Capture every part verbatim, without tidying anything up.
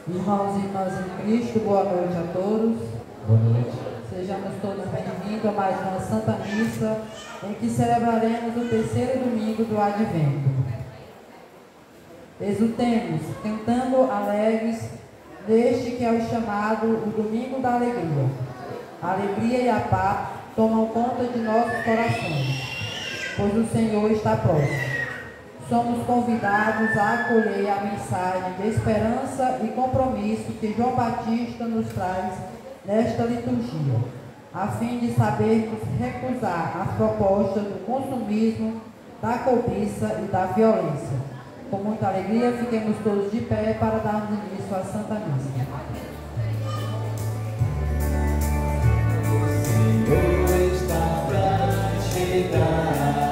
Irmãos e irmãs em Cristo, boa noite a todos. Boa noite. Sejamos todos bem-vindos a mais uma Santa Missa, em que celebraremos o terceiro domingo do Advento. Exultemos, cantando alegres, neste que é o chamado o Domingo da Alegria. A alegria e a paz tomam conta de nossos corações, pois o Senhor está próximo. Somos convidados a acolher a mensagem de esperança e compromisso que João Batista nos traz nesta liturgia, a fim de sabermos recusar as propostas do consumismo, da cobiça e da violência. Com muita alegria, fiquemos todos de pé para darmos início à Santa Missa. O Senhor está para chegar.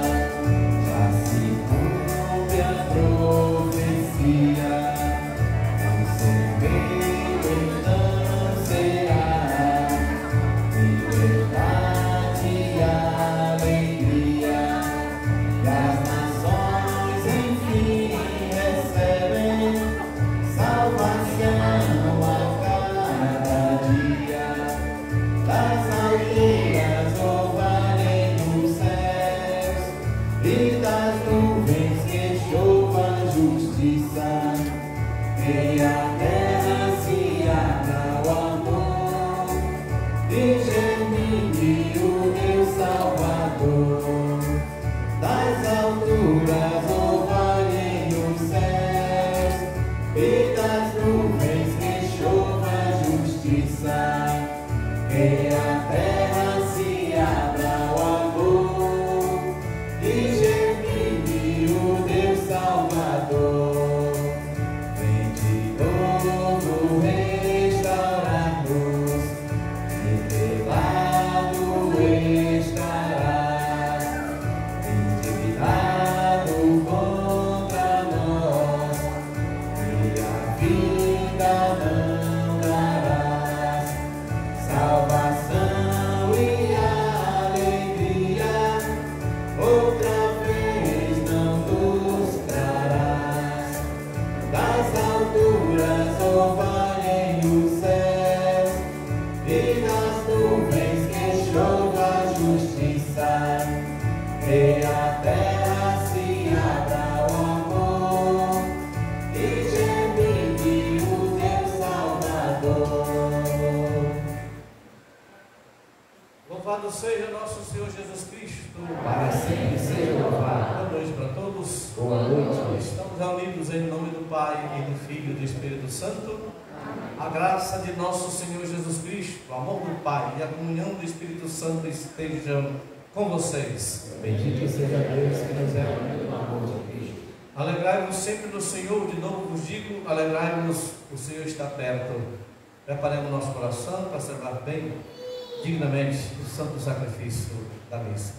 Seja nosso Senhor Jesus Cristo. Para sempre seja louvado. Boa noite para todos. Boa noite. Estamos reunidos em nome do Pai e do Filho e do Espírito Santo. A graça de nosso Senhor Jesus Cristo, o amor do Pai e a comunhão do Espírito Santo estejam com vocês. Bendito seja Deus que nos reuniu no amor de Cristo. Alegrai-vos sempre no Senhor, de novo vos digo, alegrai-vos, o Senhor está perto. Preparemos nosso coração para celebrar bem dignamente o santo sacrifício da missa.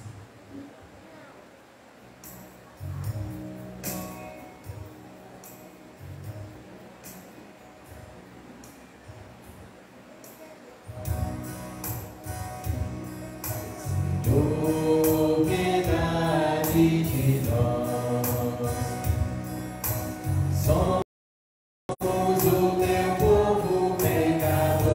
Senhor, piedade de nós. Somos o teu povo pecador.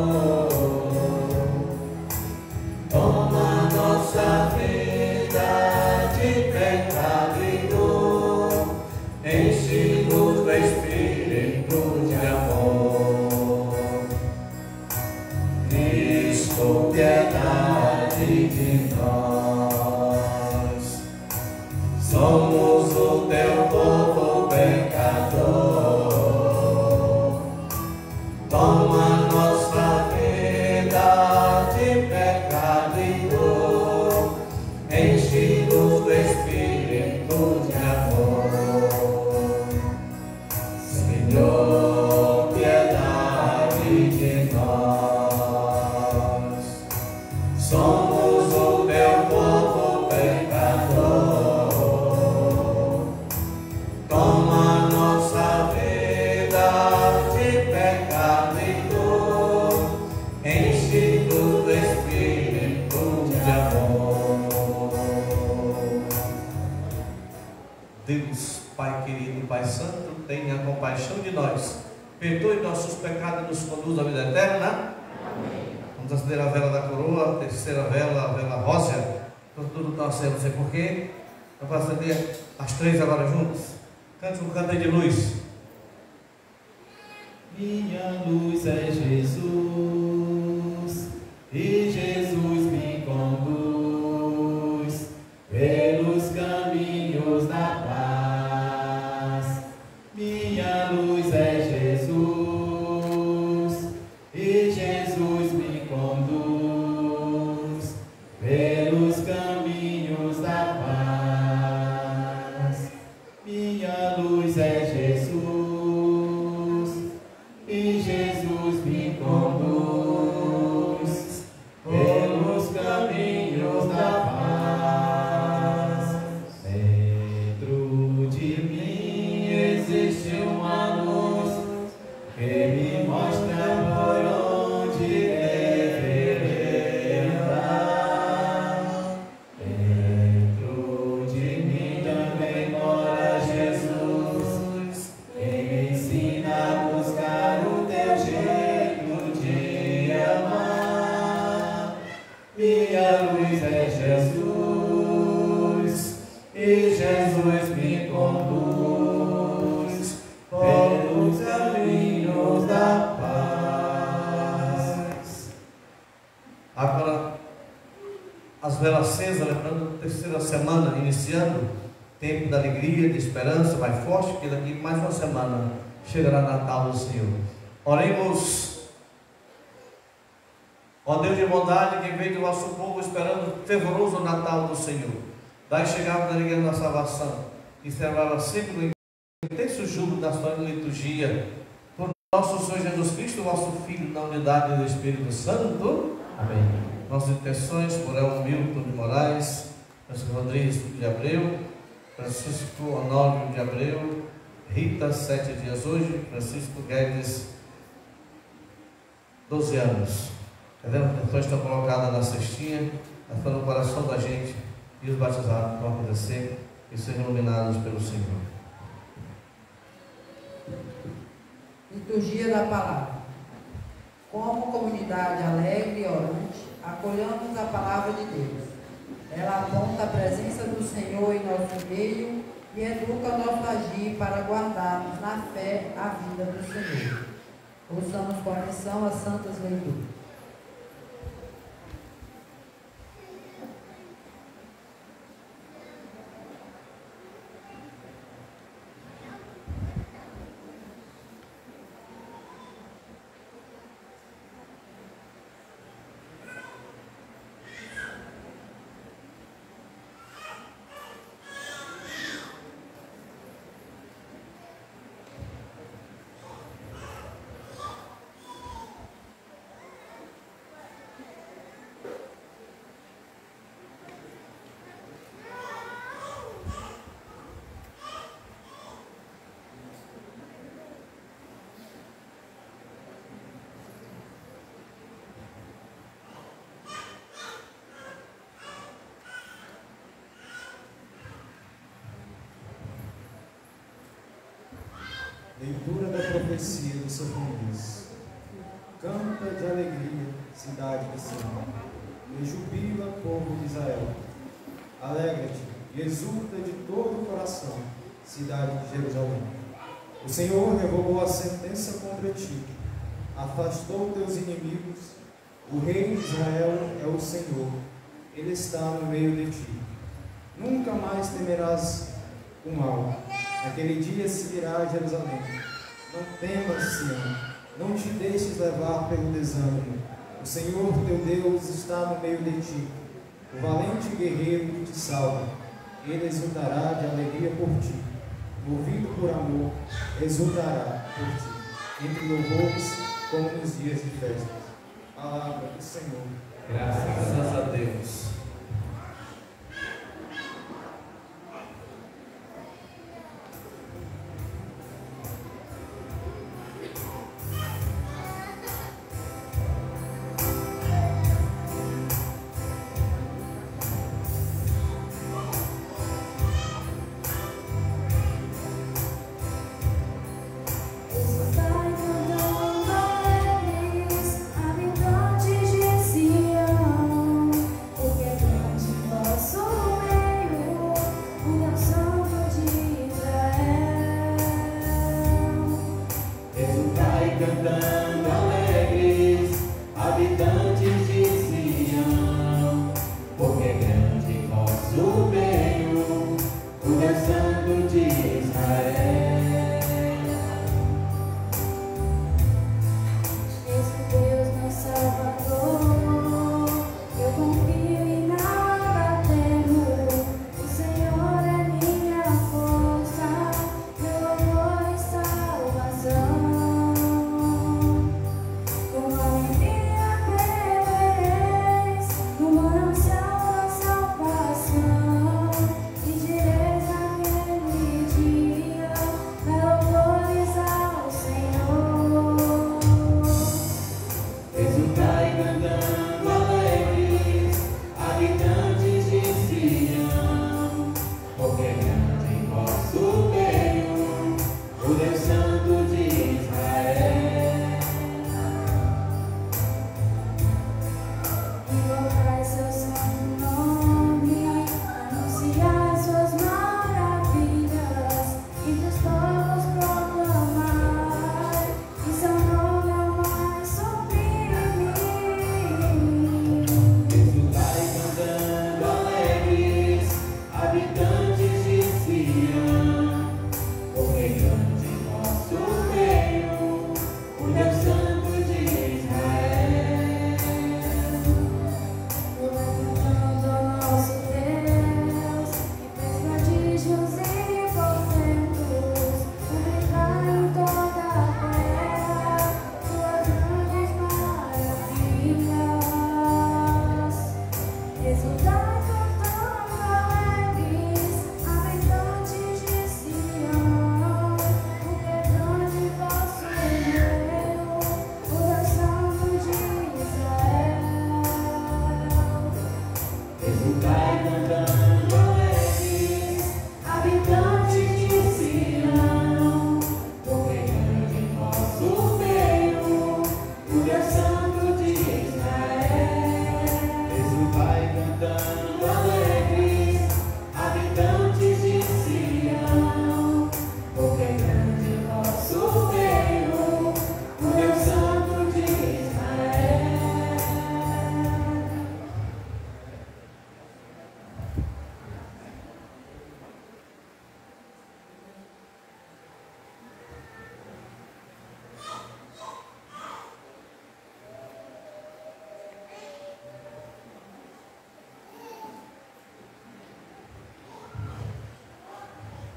Toma nossa vida de pecado e dor, enche-nos do Espírito de amor. Cristo, piedade de nós. Somos o teu povo pecador. Toma nossa vida de pecado e dor, enche-nos do Espírito de amor. Senhor, piedade de nós. Somos o teu povo pecador. Toma nossa vida de pecado e dor, enche-nos do Espírito de amor. Deus, Pai querido, Pai Santo, tenha compaixão de nós perdoe nossos pecados e nos conduz à vida eterna. Amém. Vamos acender a vela da coroa, a terceira vela, a vela rosa. Tudo está acendo, não sei porquê. Vamos acender as três agora juntas. Cante um canto de luz. Minha luz é Jesus, e Jesus me conduz pelos caminhos da paz. Minha luz é Jesus, e Jesus me conduz pelos caminhos da paz. Minha luz é Jesus, e Jesus me conduz pelos caminhos da paz. Dentro de mim existe uma luz que me mostra por onde deverei andar. Dentro de mim também mora Jesus, que me ensina a buscar o teu jeito de amar. Minha luz é Jesus, e Jesus me conduz pelos caminhos da paz. Agora, as velas acesas, lembrando a terceira semana, iniciando, tempo da alegria, de esperança, vai forte, que daqui mais uma semana chegará Natal do Senhor. Oremos. Ó Deus de bondade, que veio do vosso povo esperando fervoroso o Natal do Senhor. Daí chegava da alegria da salvação, e celebrava sempre no intenso júbilo da sua liturgia, por nosso Senhor Jesus Cristo, vosso Filho, na unidade do Espírito Santo. Amém. Nossas intenções por El Milton de Moraes, Francisco Rodrigues de Abreu, Francisco Honório de Abreu, Rita, sete dias hoje, Francisco Guedes, doze anos. As intenções estão colocadas na cestinha, estão no coração da gente, e os batizados vão acontecer e serem iluminados pelo Senhor. Liturgia da Palavra. Como comunidade alegre e orante, acolhamos a Palavra de Deus. Ela aponta a presença do Senhor em nosso meio e educa o nosso agir para guardarmos na fé a vida do Senhor. Ouçamos com atenção as santas leituras. Leitura da profecia do Sofonias. Canta de alegria, cidade de Sião, e jubila, povo de Israel. Alegra-te e exulta de todo o coração, cidade de Jerusalém. O Senhor revogou a sentença contra ti, afastou teus inimigos. O rei de Israel é o Senhor, ele está no meio de ti. Nunca mais temerás o mal. Naquele dia se dirá a Jerusalém: não temas, Sião, não te deixes levar pelo desânimo. O Senhor teu Deus está no meio de ti, o valente guerreiro te salva. Ele exultará de alegria por ti, movido por amor, exultará por ti, entre louvores como nos dias de festas. Palavra do Senhor. Graças a Deus. Exultai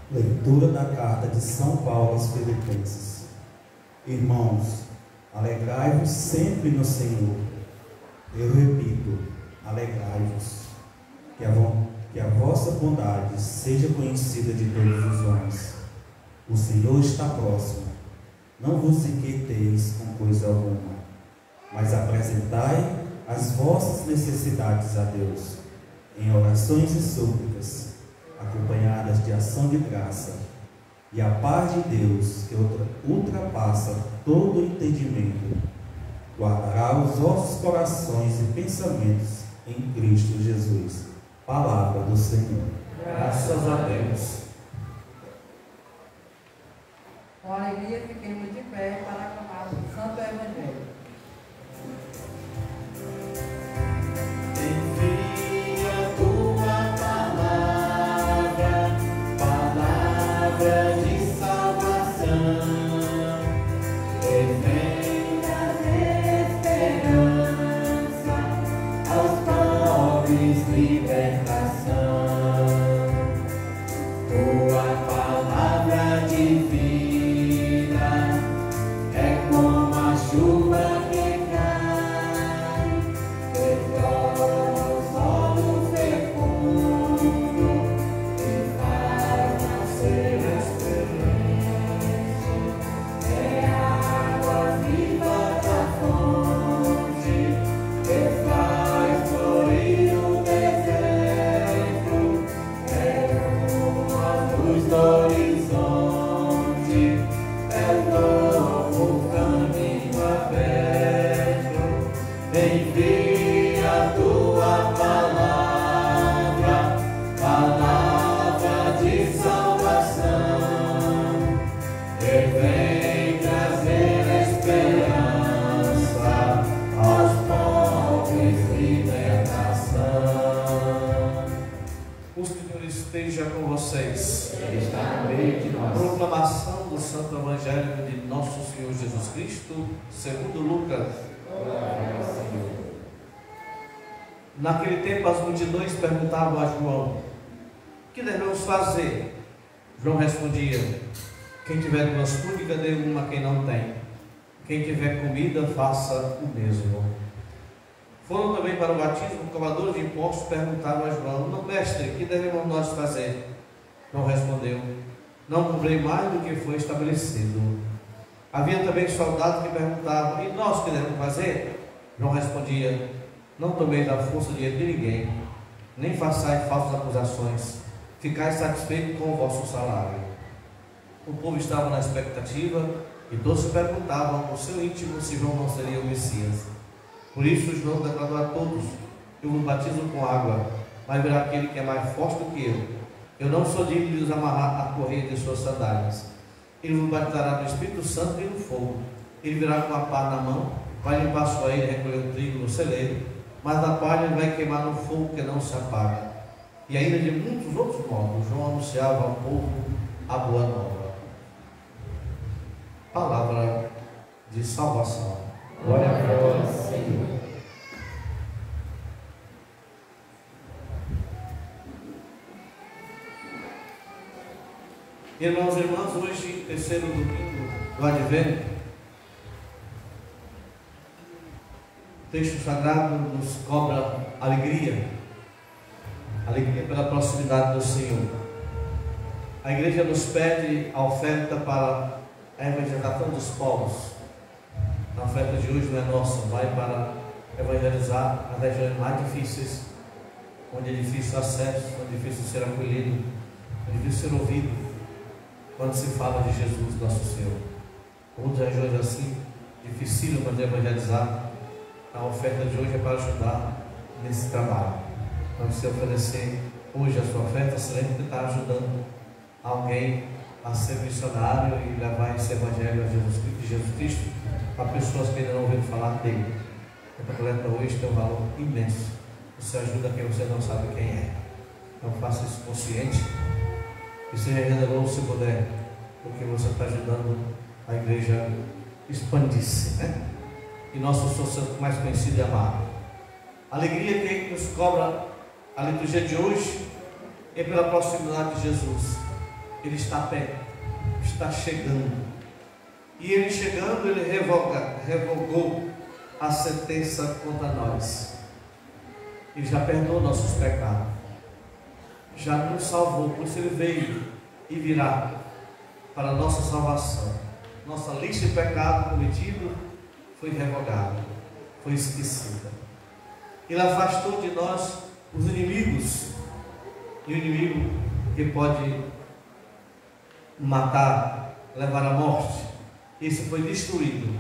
Leitura da carta de São Paulo aos Filipenses. Irmãos, alegrai-vos sempre no Senhor. Eu repito, alegrai-vos. Que a, que a vossa bondade seja conhecida de todos os homens. O Senhor está próximo. Não vos inquieteis com coisa alguma, mas apresentai as vossas necessidades a Deus, em orações e súplicas, acompanhadas de ação de graça, e a paz de Deus, que ultrapassa todo entendimento, guardará os vossos corações e pensamentos em Cristo Jesus. Palavra do Senhor. Graças a Deus. Com alegria fiquemos de pé para aclamar o Santo Evangelho. Envia tua palavra, palavra de salvação, e vem trazer esperança aos pobres, libertação. Tua palavra divina é como a chuva que cai, que torna o solo fecundo e faz nascer a esperança. É a água viva da fonte que faz florir o deserto. É uma luz do horizonte, é o novo caminho aberto. Envia a tua palavra, palavra de salvação, e vem trazer esperança aos pobres, libertação. O Senhor esteja com vocês. Ele está no meio de nós. Proclamação do Santo Evangelho de nosso Senhor Jesus Cristo, segundo Lucas. Naquele tempo as multidões perguntavam a João: que devemos fazer? João respondia: quem tiver duas túnicas, dê uma a quem não tem. Quem tiver comida, faça o mesmo. Foram também para o batismo, o cobrador de impostos perguntaram a João: não, mestre, que devemos nós fazer? João respondeu: não cobrei mais do que foi estabelecido. Havia também soldados que perguntavam: e nós que devemos fazer? João respondia: não tomeis a força diante de ninguém, nem façais falsas acusações, ficai satisfeitos com o vosso salário. O povo estava na expectativa e todos se perguntavam no seu íntimo se João não seria o Messias. Por isso João declarou a todos: eu vos batizo com água, mas virá aquele que é mais forte do que eu. Eu não sou digno de os amarrar a correia de suas sandálias. Ele vos batizará no Espírito Santo e no fogo. Ele virá com a pá na mão, vai limpar sua ilha e recolher o trigo no celeiro, mas a palha ele vai queimar no fogo que não se apaga. E ainda de muitos outros modos, João anunciava ao povo a boa nova. Palavra de salvação. Glória a vós, Senhor. Irmãos e irmãs, hoje, terceiro domingo do Advento, o texto sagrado nos cobra alegria, alegria pela proximidade do Senhor. A igreja nos pede a oferta para a evangelização dos povos. A oferta de hoje não é nossa, vai para evangelizar as regiões mais difíceis, onde é difícil o acesso, onde é difícil ser acolhido, onde é difícil ser ouvido, quando se fala de Jesus, nosso Senhor. Outras regiões assim, dificílimas de evangelizar, a oferta de hoje é para ajudar nesse trabalho. Quando você oferecer hoje a sua oferta, você lembra que está ajudando alguém a ser missionário e levar esse evangelho a Jesus, de Jesus Cristo para pessoas que ainda não ouviram falar dele. A coleta hoje tem um valor imenso. Você ajuda quem você não sabe quem é. Então faça isso consciente e seja generoso se puder, porque você está ajudando a igreja a expandir-se, né? E nosso Santo mais conhecido e amado. A alegria que nos cobra a liturgia de hoje é pela proximidade de Jesus. Ele está perto, está chegando. E ele chegando, ele revoga, revogou a sentença contra nós. Ele já perdoou nossos pecados, já nos salvou, por isso ele veio e virá para a nossa salvação. Nossa lista de pecado cometido foi revogada, foi esquecida. Ele afastou de nós os inimigos, e o inimigo que pode matar, levar à morte, esse foi destruído.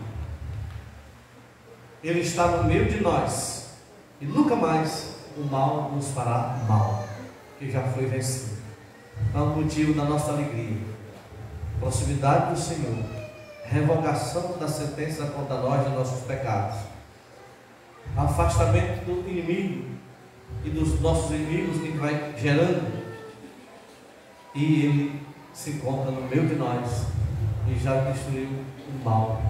Ele está no meio de nós, e nunca mais o mal nos fará mal, que já foi vencido. É o motivo da nossa alegria, proximidade do Senhor, revogação da sentença contra nós de nossos pecados, afastamento do inimigo e dos nossos inimigos que vai gerando, e ele se encontra no meio de nós e já destruiu o mal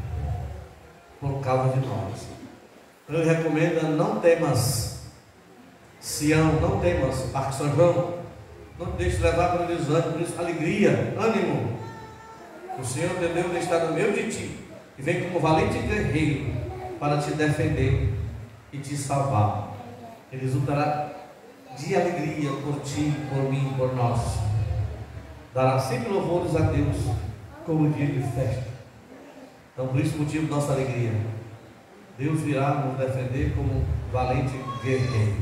por causa de nós. Ele recomenda: não temas, Sião, não temas, Parque São João, não te deixe levar pelo desânimo, alegria, ânimo. O Senhor teu Deus está no meio de ti e vem como valente guerreiro para te defender e te salvar. Ele exultará de alegria por ti, por mim, por nós. Dará sempre louvores a Deus como dia de festa. Então, por esse motivo, nossa alegria. Deus virá nos defender como valente guerreiro.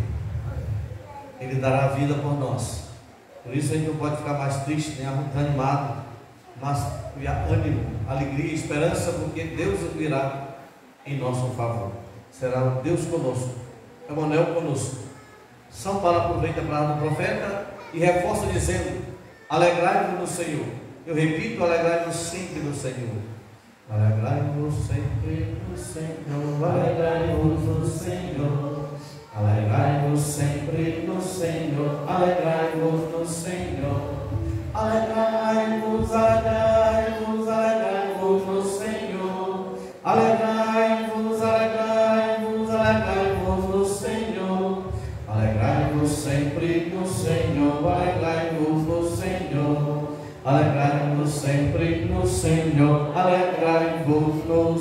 Ele dará a vida por nós. Por isso a gente não pode ficar mais triste, nem animado, mas ânimo, alegria, esperança, porque Deus virá em nosso favor. Será o Deus conosco, Emanuel conosco. São Paulo aproveita a palavra do profeta e reforça dizendo: alegrai-vos no Senhor. Eu repito: alegrai-vos sempre no Senhor. Alegrai-vos sempre no Senhor. Alegrai-vos no Senhor. Alegrai-vos sempre no Senhor. Alegrai-vos no Senhor. Alegrai-vos, alegrai-vos, alegrai-vos no Senhor. Alegrai-vos, alegrai-vos, alegrai-vos no Senhor. Alegrai-vos sempre no Senhor. Alegrai-vos no Senhor. Alegrai-vos sempre no Senhor. Alegrai-vos no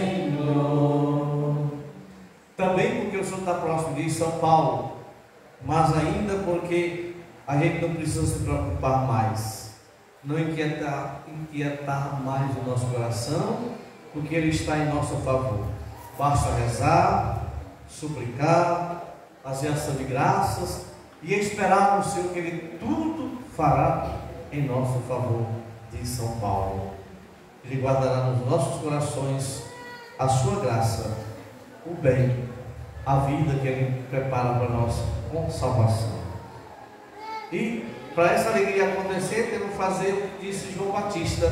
Senhor. Também porque o Senhor está próximo de São Paulo, mas ainda porque a gente não precisa se preocupar mais, não inquietar, inquietar mais o nosso coração, porque Ele está em nosso favor. Basta rezar, suplicar, fazer ação de graças e esperar no Senhor que Ele tudo fará em nosso favor, diz São Paulo. Ele guardará nos nossos corações a sua graça, o bem, a vida que Ele prepara para nós com salvação. E para essa alegria acontecer, temos que fazer o que disse João Batista.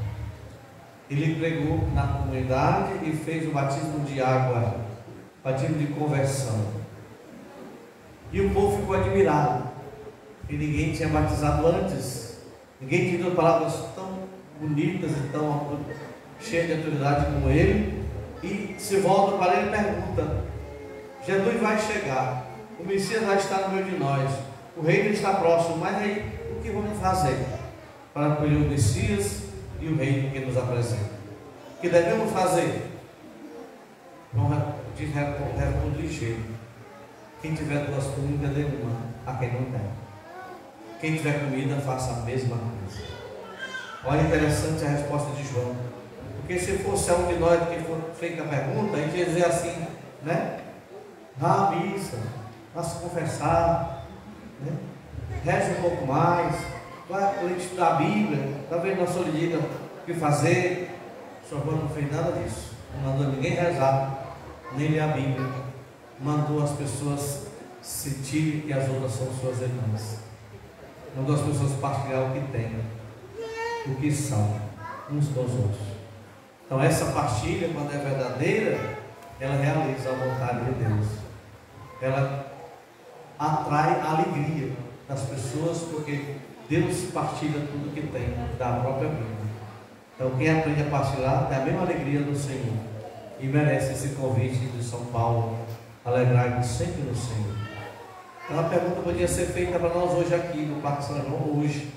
Ele pregou na comunidade e fez o batismo de água, batismo de conversão. E o povo ficou admirado, e ninguém tinha batizado antes, ninguém tinha dito palavras tão bonitas e tão cheias de autoridade como ele. E se volta para ele e pergunta: Jesus vai chegar, o Messias vai estar no meio de nós, o reino está próximo, mas aí o que vamos fazer para acolher o Messias e o reino que nos apresenta? O que devemos fazer? Vamos responder ligeiro: quem tiver duas túnicas, dê uma a quem não tem. Quem tiver comida, faça a mesma coisa. Olha, interessante a resposta de João, porque se fosse um de nós que for feita a pergunta, a gente ia dizer assim, né? Vá à missa, vá se confessar, né? Reze um pouco mais, vai estudar a Bíblia, talvez não só lhe diga o que fazer. O Senhor não fez nada disso, não mandou ninguém rezar, nem ler a Bíblia, mandou as pessoas sentirem que as outras são suas irmãs, mandou as pessoas partilhar o que têm, o que são, uns com os outros. Então essa partilha, quando é verdadeira, ela realiza a vontade de Deus, ela atrai a alegria das pessoas, porque Deus partilha tudo que tem da própria vida. Então quem aprende a partilhar tem a mesma alegria do Senhor e merece esse convite de São Paulo: alegrai-vos sempre no Senhor. Então a pergunta podia ser feita para nós hoje aqui no Parque São João, hoje: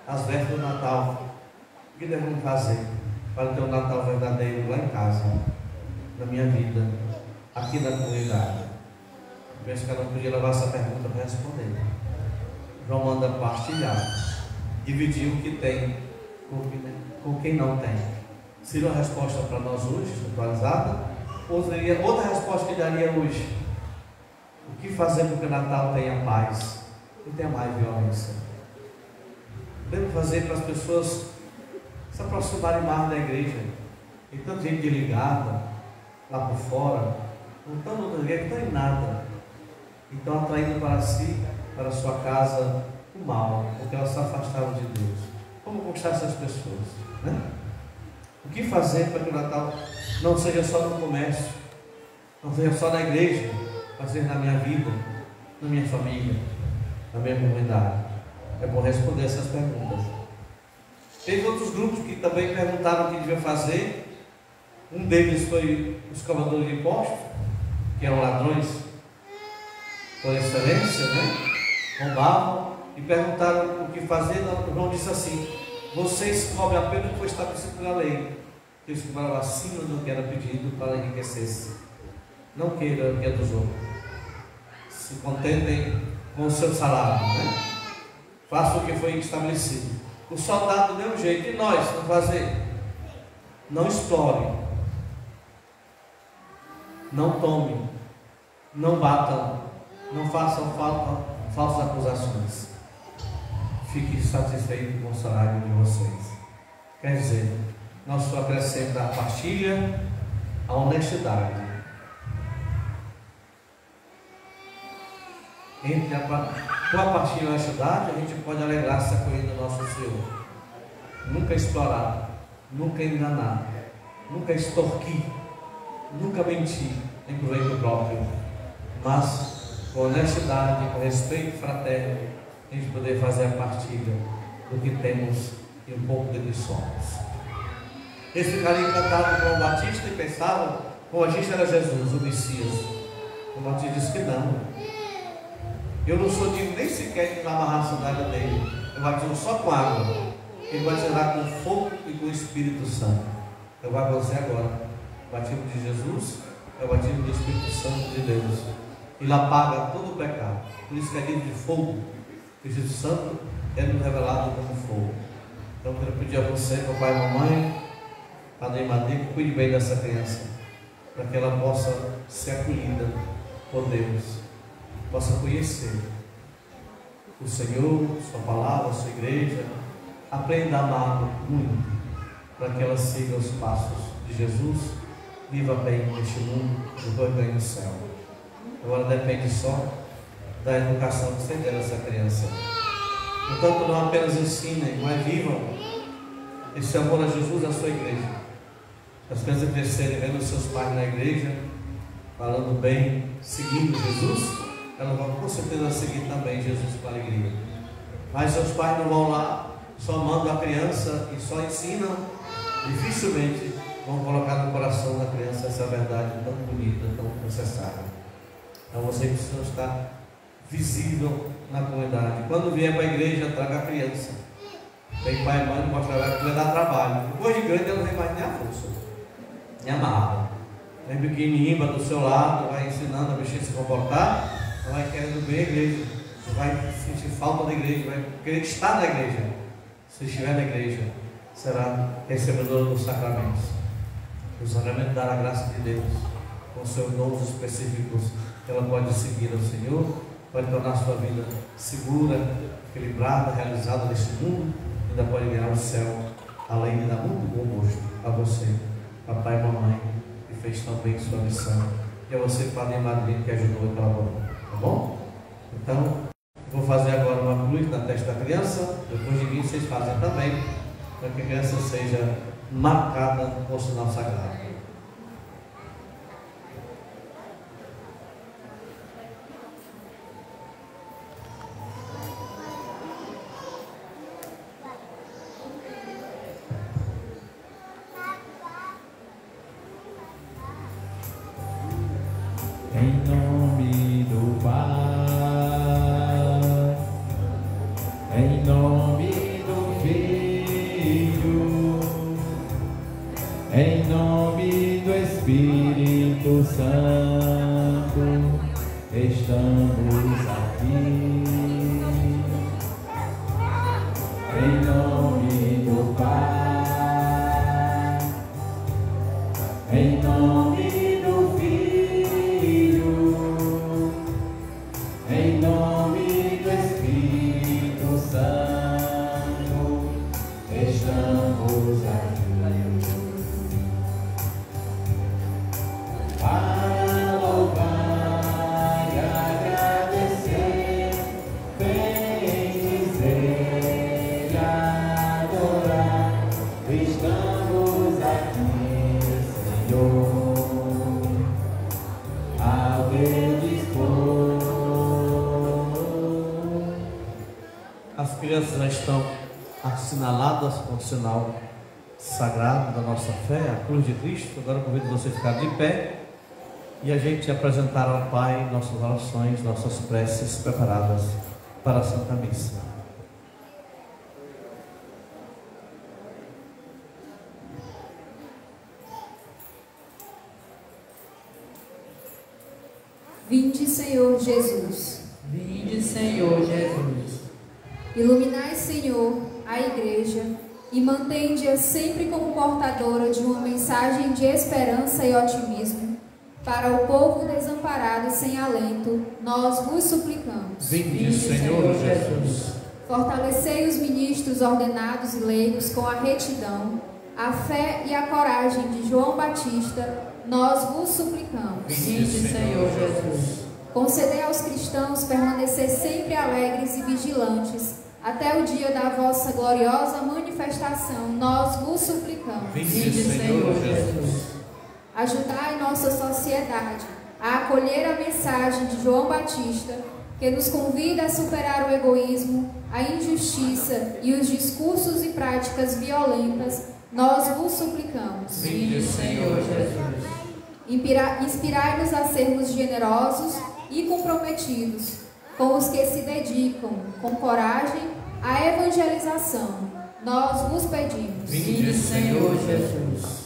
as vestes do Natal. O que devemos fazer para ter um Natal verdadeiro lá em casa, na minha vida, aqui na comunidade? Eu penso que ela não podia levar essa pergunta para responder. João manda partilhar, dividir o que tem com quem não tem. Seria uma resposta para nós hoje, atualizada, ou seria outra resposta que daria hoje? O que fazer para que o Natal tenha paz e tenha mais violência? Devemos fazer para as pessoas se aproximarem mais da igreja. Tem tanta gente ligada lá por fora, não estão na igreja, não estão em nada. Então atraindo para si, para a sua casa, o mal, porque elas se afastaram de Deus. Como conquistar essas pessoas, né? O que fazer para que o Natal não seja só no comércio, não seja só na igreja, mas seja na minha vida, na minha família, na minha comunidade? É bom responder essas perguntas. Teve outros grupos que também perguntaram o que devia fazer. Um deles foi os cobradores de impostos, que eram ladrões por excelência, né? Roubavam e perguntaram o que fazer. O João disse assim: vocês cobrem apenas o que foi estabelecido pela lei. Eles cobraram acima do que era pedido para enriquecer-se. Não queira o que é dos outros. Se contentem com o seu salário, né? Faça o que foi estabelecido. O soldado do mesmo jeito. E nós, vamos fazer? Não explore. Não tome. Não batam. Não façam falta, falsas acusações. Fique satisfeito com o salário de vocês. Quer dizer, nós só acrescenta a partilha, a honestidade. Entre a, com a partilha e a honestidade, a gente pode alegrar-se acolhendo o nosso Senhor. Nunca explorar, nunca enganar, nunca extorquir, nunca mentir em proveito próprio, mas com honestidade, com respeito fraterno, a gente poder fazer a partilha do que temos e um pouco do que somos. Eles ficariam encantados com o Batista e pensavam que o Batista era Jesus, o Messias. O Batista disse que não. Eu não sou digno nem sequer de amarrar a sandália dele. Eu batizo só com água. Ele vai gerar com fogo e com o Espírito Santo. Eu vou acontecer agora. O batismo de Jesus é o batismo do Espírito Santo de Deus. Ele apaga todo o pecado. Por isso que é dito de fogo. O Espírito Santo é nos revelado como fogo. Então eu quero pedir a você, papai e mamãe, Padre Madeira, cuide bem dessa criança, para que ela possa ser acolhida por Deus, possa conhecer o Senhor, Sua palavra, Sua igreja, aprenda a amá-lo muito, para que ela siga os passos de Jesus, viva bem neste mundo, depois ganhe o céu. Agora depende só da educação que você der a essa criança. Portanto, não apenas ensinem, mas vivam esse amor a Jesus e a sua igreja. As crianças crescerem vendo os seus pais na igreja, falando bem, seguindo Jesus, elas vão com certeza seguir também Jesus com alegria. Mas seus pais não vão lá, só mandam a criança e só ensinam, dificilmente vão colocar no coração da criança essa verdade tão bonita, tão necessária. Então você precisa estar visível na comunidade. Quando vier para a igreja, traga a criança. Tem pai e mãe, pode trabalhar, porque vai dar trabalho. Depois de grande, ela não tem mais nem a força, nem amarrada. Vem pequenininha do seu lado, vai ensinando a mexer, se comportar, ela vai querendo ver a igreja, vai sentir falta da igreja, vai querer estar na igreja. Se estiver na igreja, será recebedor dos sacramentos. O sacramento dará a graça de Deus, com seus dons específicos. Ela pode seguir ao Senhor, pode tornar sua vida segura, equilibrada, realizada neste mundo, ainda pode ganhar o céu, além de dar muito bom gosto a você, papai e mamãe, que fez tão bem sua missão, e a você, padre e madrinha, que ajudou e colaborou, tá bom? Então, vou fazer agora uma cruz na testa da criança, depois de mim vocês fazem também, para que a criança seja marcada com o sinal sagrado. Em nome do Pai, em nome do Em nome do Espírito Santo, estamos aqui. Em nome do Pai, em nome do Filho, em nome do Espírito Santo, estamos aqui. Para louvar e agradecer, bendizer e adorar, estamos aqui, Senhor, ao teu dispor. As crianças já estão assinaladas com o sinal sagrado da nossa fé, a cruz de Cristo. Agora eu convido você a ficar de pé e a gente apresentar ao Pai nossas orações, nossas preces preparadas para a Santa Missa. Vinde, Senhor Jesus. Vinde, Senhor Jesus. Iluminai, Senhor, a Igreja e mantende-a sempre como portadora de uma mensagem de esperança e otimismo para o povo desamparado e sem alento. Nós vos suplicamos. Vinde, Senhor Jesus. Fortalecei os ministros ordenados e leigos com a retidão, a fé e a coragem de João Batista. Nós vos suplicamos. Vinde, Senhor Jesus. Concedei aos cristãos permanecer sempre alegres e vigilantes até o dia da vossa gloriosa manifestação. Nós vos suplicamos. Vinde, Senhor Jesus. Ajudai nossa sociedade a acolher a mensagem de João Batista, que nos convida a superar o egoísmo, a injustiça e os discursos e práticas violentas. Nós vos suplicamos. Vinde, Senhor Jesus. Inspirai-nos a sermos generosos e comprometidos com os que se dedicam com coragem à evangelização. Nós vos pedimos. Vinde, Senhor Jesus.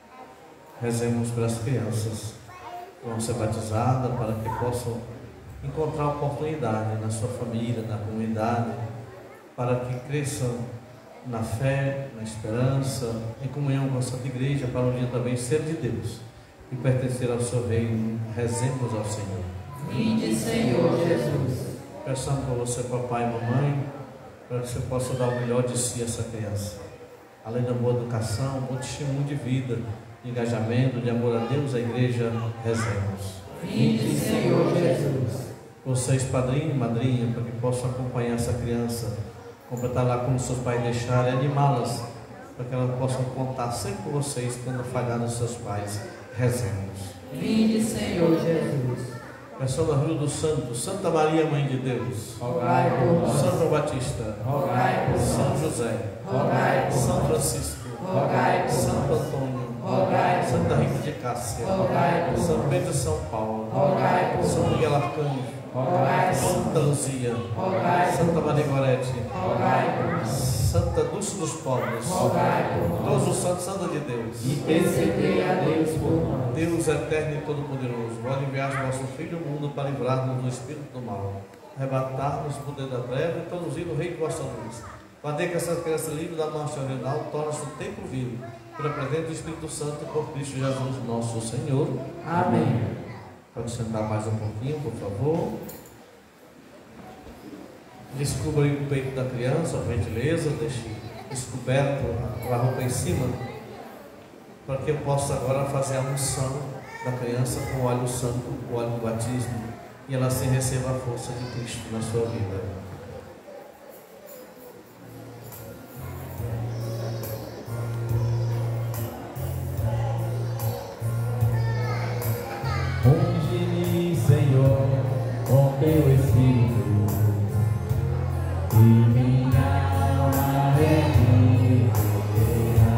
Rezemos para as crianças que vão ser batizadas, para que possam encontrar oportunidade na sua família, na comunidade, para que cresçam na fé, na esperança, em comunhão com a Santa Igreja, para um dia também ser de Deus e pertencer ao seu reino. Rezemos ao Senhor. Vinde, Senhor Jesus. Peçamos por você, papai e mamãe, para que você possa dar o melhor de si a essa criança. Além da boa educação, bom testemunho de vida, de engajamento, de amor a Deus, a Igreja. Rezemos. Vinde, Senhor Jesus. Vocês, padrinho e madrinha, para que possam acompanhar essa criança, completar lá como seus pais deixaram, e animá-las, para que elas possam contar sempre com vocês quando falhar nos seus pais. Rezemos. Vinde, Senhor Jesus. Peçamos a ajuda do Santo, Santa Maria, Mãe de Deus, Rogai por nós. São João Batista, Rogai por São nós. José, Rogai por São nós. Francisco, Rogai por Santo nós. Antônio, Rogai por Santa nós. Rita de Cássia, Rogai por São nós. Pedro e São Paulo, Rogai por São nós. Miguel Arcanjo, Rogai por Santa nós. Luzia, Rogai por Santa nós. Maria Gorete, Rogai por nós. Santa Dulce dos Pobres, Rogai por nós. todos os santos santos de Deus, Intercedei a Deus por nós. Deus eterno e todo-poderoso, pode enviar o vosso Filho ao mundo para livrar-nos do espírito do mal, arrebatar-nos do poder da breve e conduzir o Rei de vossa luz. Fazer que essa criança livre da morte original torne-se um templo vivo, pela presença do Espírito Santo, por Cristo Jesus nosso Senhor. Amém. Pode sentar mais um pouquinho, por favor. Descubra aí o peito da criança, por gentileza, deixe descoberto a roupa em cima, para que eu possa agora fazer a unção da criança com o óleo santo, o óleo do batismo, e ela se receba a força de Cristo na sua vida. Unge-me, Senhor, com teu Espírito, e minha alma reviverá.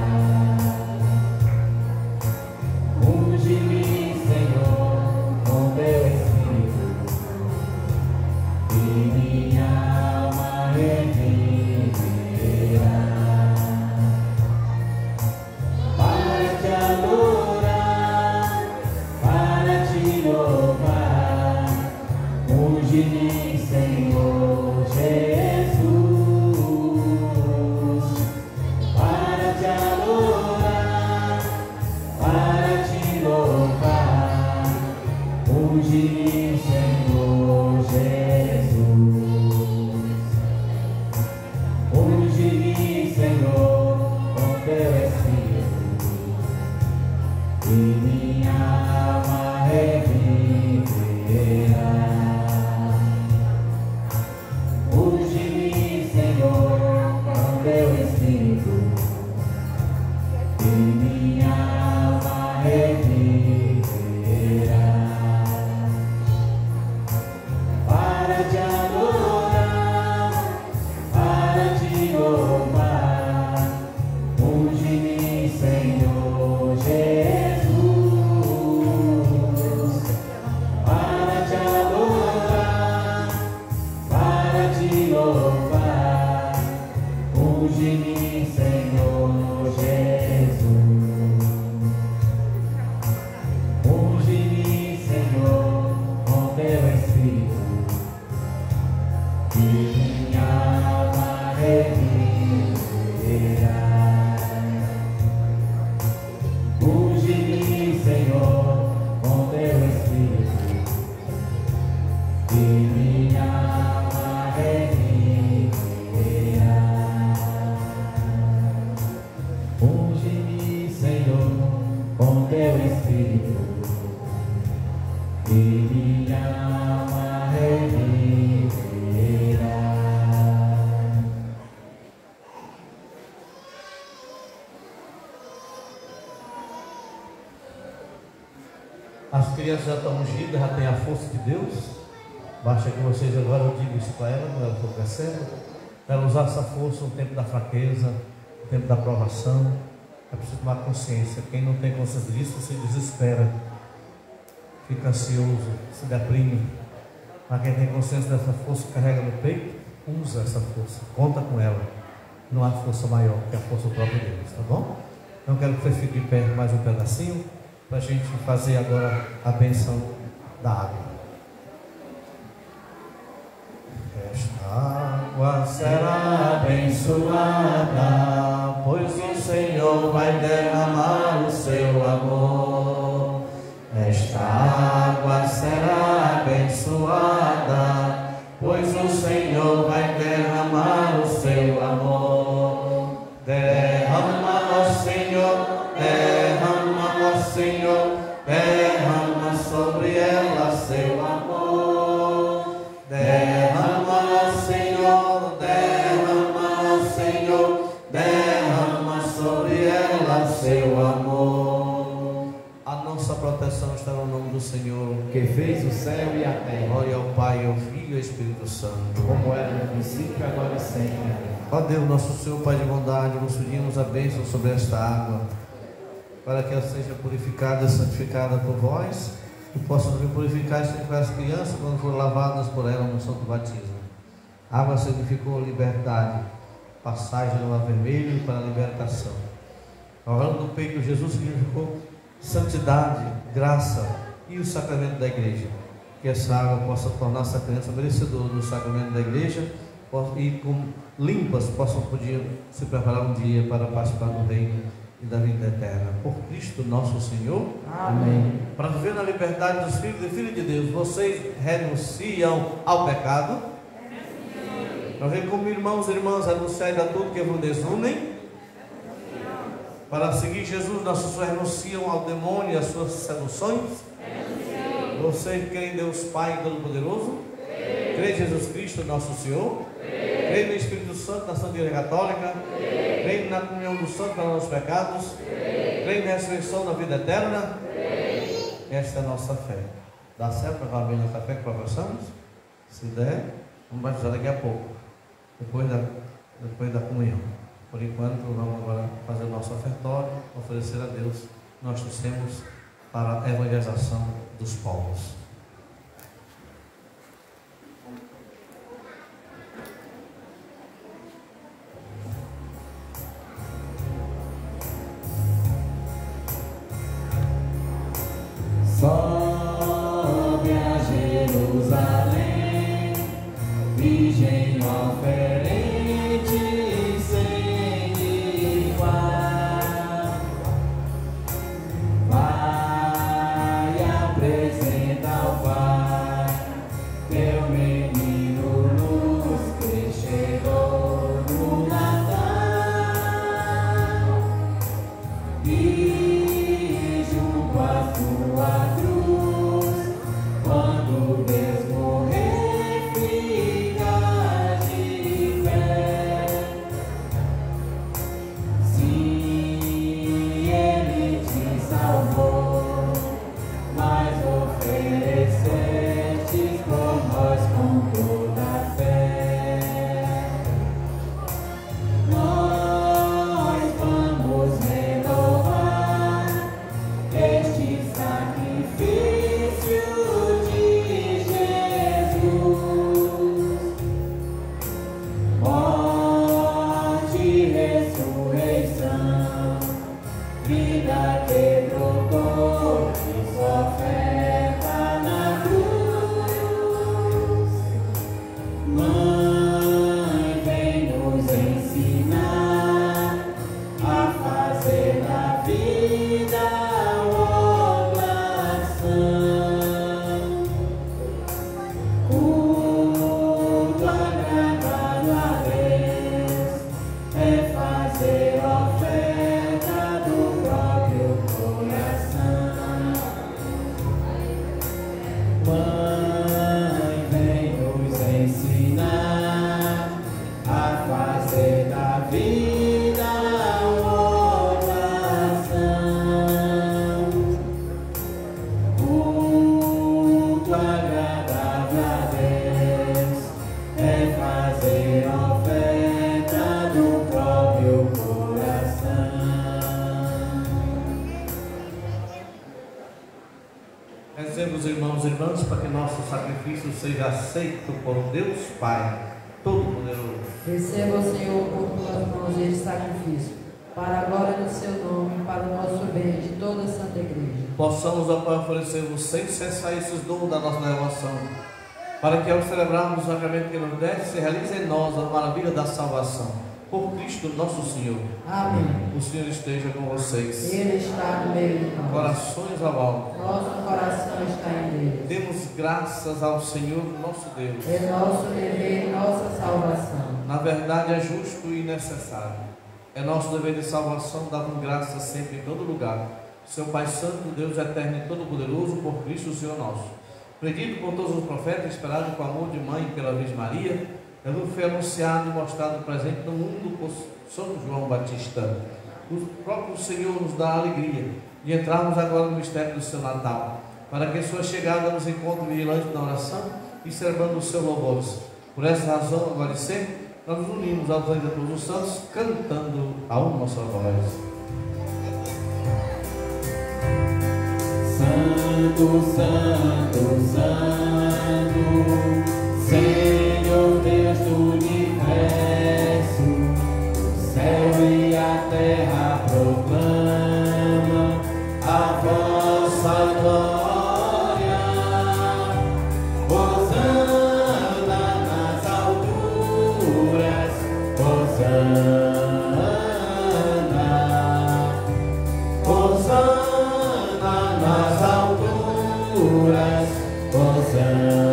Unge-me, Senhor, com teu Espírito, e minha alma reviverá. Para te e minha alma reviverá. Unge-me, Senhor, com teu Espírito, e minha alma reviverá. Para te adorar, para te louvar, unge-me, Senhor Jesus. Para te adorar, para te louvar, unge-me, Senhor Jesus. Unge-me, Senhor, com teu Espírito, e minha alma reviverá. Unge-me, Senhor, com teu Espírito, e minha alma reviverá. Unge-me, Senhor, com teu Espírito, e minha alma reviverá. As crianças já estão ungidas, já têm a força de Deus. Basta que vocês agora digam isso para ela, quando ela for crescendo, para ela usar essa força no tempo da fraqueza, no tempo da provação. É preciso tomar consciência. Quem não tem consciência disso se desespera, fica ansioso, se deprime. Mas quem tem consciência dessa força, carrega no peito, usa essa força, conta com ela. Não há força maior que a força do próprio Deus, tá bom? Então quero que você fique de pé mais um pedacinho, para a gente fazer agora a bênção da água. Esta água será abençoada, pois o Senhor vai derramar o seu amor. Esta água será abençoada, pois o Senhor vai derramar o seu amor. Derrama, ó Senhor, derrama, ó Senhor, derrama sobre ela seu amor. Derrama, ó Senhor, derrama, ó Senhor, derrama sobre ela seu amor. A nossa proteção está no nome do Senhor, Que fez o céu e a terra, glória ao Pai, ao Filho e ao Espírito Santo. como era no princípio, agora e sempre. Ó Deus, nosso Senhor, Pai de bondade, nós pedimos a bênção sobre esta água, para que ela seja purificada e santificada por vós, e possa também purificar e santificar as crianças quando forem lavadas por ela no santo batismo. A água significou liberdade, passagem do mar vermelho para a libertação. A hora do peito de Jesus significou santidade, graça e o sacramento da igreja. Que essa água possa tornar essa criança merecedora do sacramento da igreja e com limpas possam poder se preparar um dia para participar do reino e da vida eterna. Por Cristo nosso Senhor. Amém. Para viver na liberdade dos filhos e filhas de Deus, vocês renunciam ao pecado? Para ver como irmãos e irmãs renunciarem a tudo que vos desunem? Para seguir Jesus, nossos renunciam ao demônio e às suas seduções? Vocês creem em Deus Pai Todo-Poderoso? Creem em Jesus Cristo, nosso Senhor? Creem no Espírito Santo, na Santa Igreja Católica? Creem na comunhão do Santo para os pecados? Creem na ressurreição da vida eterna? Esta é a nossa fé. Dá certo para abrir nossa fé que professamos? Se der, vamos batizar daqui a pouco, depois da, depois da comunhão. Por enquanto, vamos agora fazer o nosso ofertório, oferecer a Deus. Nós trouxemos para a evangelização dos povos. Sobe a Jerusalém, Virgem oferente sem igual. Vai apresentar ao Pai teu menino luz que chegou no Natal. E junto vida que trocou e sua oferta na cruz. Mãe, vem nos ensinar a fazer da vida oração. Culto agradável a Deus é fazer oferta do próprio coração. Mãe, vem nos ensinar a fazer da vida oração. Culto agradável a Deus é fazer oferta do próprio coração. Rezemos, irmãos e irmãs, para que nosso sacrifício seja aceito por Deus Pai Todo-Poderoso. Receba, Senhor, por tuas mãos este sacrifício, para a glória do seu nome, para o nosso bem e de toda a Santa Igreja. Possamos, ó Pai, oferecer-vos sem cessar esses dons da nossa devoção, para que ao celebrarmos o sacramento que nos deste, se realize em nós a maravilha da salvação. Por Cristo nosso Senhor. Amém. O Senhor esteja com vocês. Ele está no meio de nós. Corações ao alto. Nosso coração está em Deus. Demos graças ao Senhor nosso Deus. É nosso dever e nossa salvação. Na verdade é justo e necessário. É nosso dever de salvação dar-vos graças sempre em todo lugar. Seu Pai Santo, Deus eterno e todo-poderoso, por Cristo o Senhor nosso. Predito por todos os profetas, esperado com amor de mãe pela Virgem Maria, Jesus foi anunciado e mostrado presente no mundo por São João Batista. O próprio Senhor nos dá a alegria de entrarmos agora no mistério do seu Natal, para que a sua chegada nos encontre vigilante na oração e celebrando os seus louvores. Por essa razão, agora e sempre, nós nos unimos aos anjos de todos os santos, cantando a uma só voz. Santo, Santo, Santo, Senhor Deus do universo, o céu e a terra proclamam a vossa glória. Hosana nas alturas, Hosana, Hosana nas alturas, Hosana.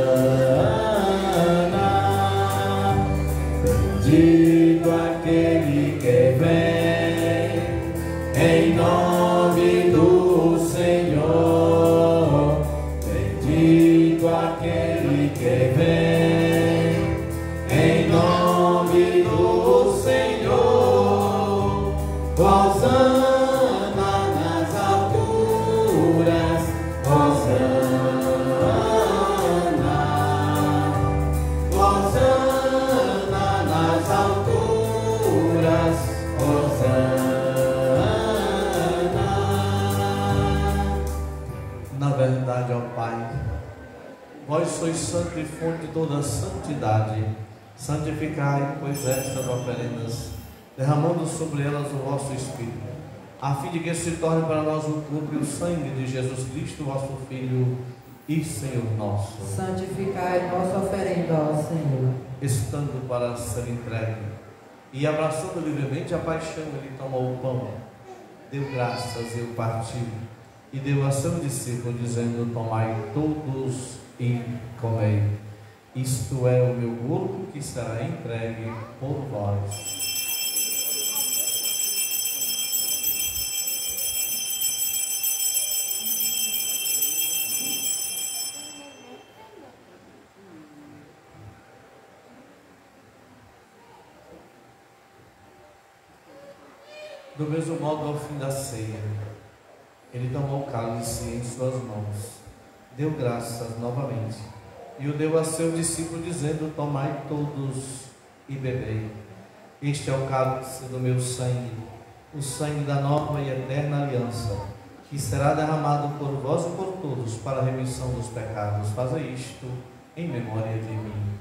Bendito aquele que vem em nome do Senhor. Bendito aquele que vem em nome do Senhor. Hosana nas alturas, Hosana, Hosana nas alturas, Hosana. Na verdade, ó Pai, vós sois santo e fonte de toda santidade. Santificai, pois, estas oferendas, derramando sobre elas o vosso Espírito, a fim de que se torne para nós o corpo e o sangue de Jesus Cristo, vosso Filho e Senhor nosso. Santificai nossa oferenda, ó Senhor. Estando para ser entregue e abraçando livremente a paixão, ele tomou o pão, deu graças e o partiu, e deu a seu discípulo, dizendo: tomai todos e comei. Isto é o meu corpo que será entregue por vós. Do mesmo modo, ao fim da ceia, ele tomou o cálice em suas mãos, deu graças novamente, e o deu a seu discípulo, dizendo: tomai todos e bebei. Este é o cálice do meu sangue, o sangue da nova e eterna aliança, que será derramado por vós e por todos para a remissão dos pecados. Faça isto em memória de mim.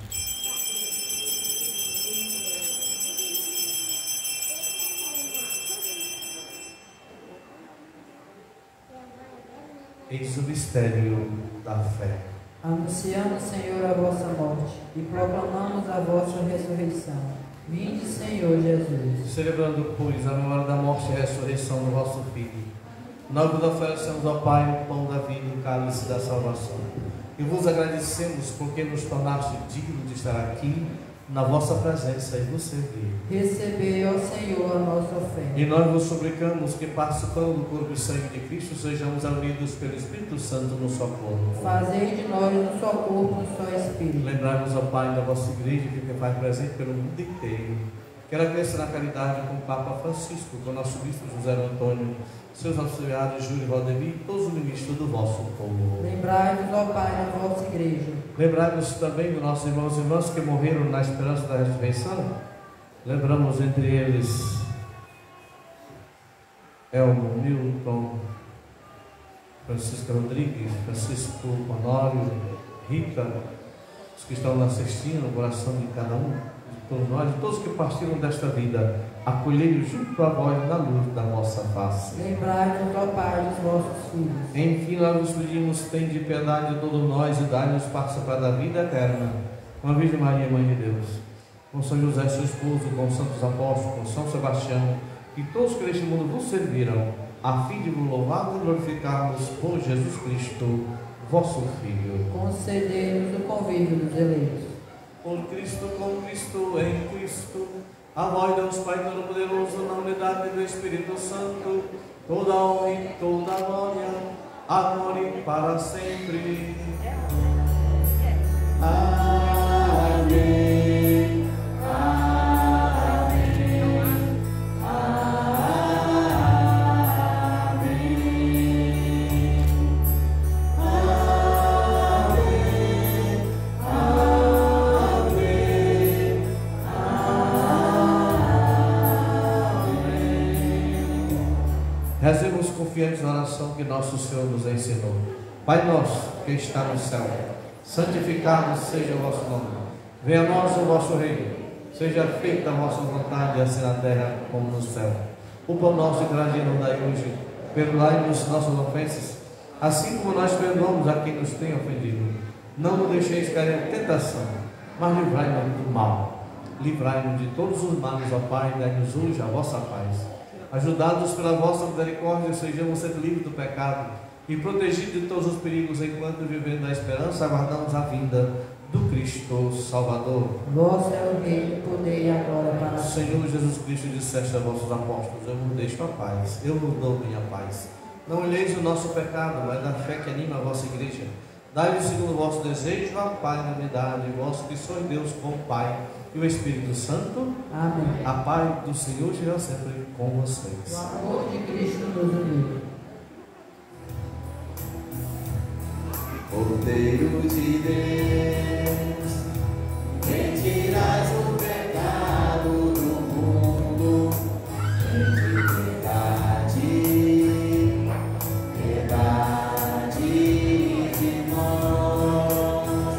Eis o mistério da fé. Anunciamos, Senhor, a vossa morte e proclamamos a vossa ressurreição. Vinde, Senhor Jesus. Celebrando, pois, a memória da morte e ressurreição do vosso Filho, nós vos oferecemos ao Pai o pão da vida e o cálice da salvação. E vos agradecemos porque nos tornaste dignos de estar aqui na vossa presença e vos servir. Recebei, ó Senhor, a nossa oferta. E nós vos suplicamos que, participando do corpo e sangue de Cristo, sejamos unidos pelo Espírito Santo no só corpo. Fazei de nós um só corpo, um só Espírito. Lembrai-nos, ó Pai, da vossa igreja que te faz presente pelo mundo inteiro. Que ela cresça na caridade com o Papa Francisco, com o nosso bispo José Antônio, seus auxiliares Júlio e Valdemir e todos os ministros do vosso povo. Lembrai-vos, ó Pai, da vossa igreja. Lembrai-nos também dos nossos irmãos e irmãs que morreram na esperança da ressurreição. Lembramos entre eles Elmo, Milton, Francisco Rodrigues, Francisco Honório, Rita, os que estão na cestinha, no coração de cada um, de todos nós, de todos que partiram desta vida, acolhei-os junto a vós na luz da vossa face. Lembrai-vos, ó Pai, dos vossos filhos. Enfim, nós vos pedimos, tende piedade de todos nós e dai-nos participar da vida eterna. Com a Virgem Maria, Mãe de Deus, com São José, seu esposo, com os santos apóstolos, com São Sebastião, e todos que neste mundo vos serviram, a fim de vos louvarmos e glorificarmos por Jesus Cristo, vosso Filho. Concedei-nos o convívio dos eleitos. Por Cristo, com Cristo, em Cristo, a vós Deus Pai Todo-Poderoso, na unidade do Espírito Santo, toda a honra e toda a glória, agora e para sempre. Amém. Rezemos confiantes na oração que nosso Senhor nos ensinou. Pai nosso, que está no céu, santificado seja o vosso nome. Venha a nós o vosso reino. Seja feita a vossa vontade, assim na terra como no céu. O pão nosso de cada dia nos dai hoje. Perdoai-nos nossas ofensas, assim como nós perdoamos a quem nos tem ofendido. Não nos deixeis cair em tentação, mas livrai-nos do mal. Livrai-nos de todos os males, ó Pai, e dai-nos hoje a vossa paz. Ajudados pela vossa misericórdia, sejamos sempre livres do pecado e protegidos de todos os perigos, enquanto vivendo na esperança, aguardamos a vinda do Cristo Salvador. Vosso é o reino, o poder e a glória para sempre. Senhor Jesus Cristo, disseste a vossos apóstolos: eu vos deixo a paz, eu vos dou minha paz. Não olheis o nosso pecado, mas da fé que anima a vossa igreja. Dai-lhe segundo o vosso desejo a Pai na unidade, vós que sois Deus com o Pai e o Espírito Santo. Amém. A paz do Senhor esteja sempre com vocês. O amor de Cristo nos uniu. Cordeiro de Deus, retirais o pecado do mundo, tem piedade, piedade de nós.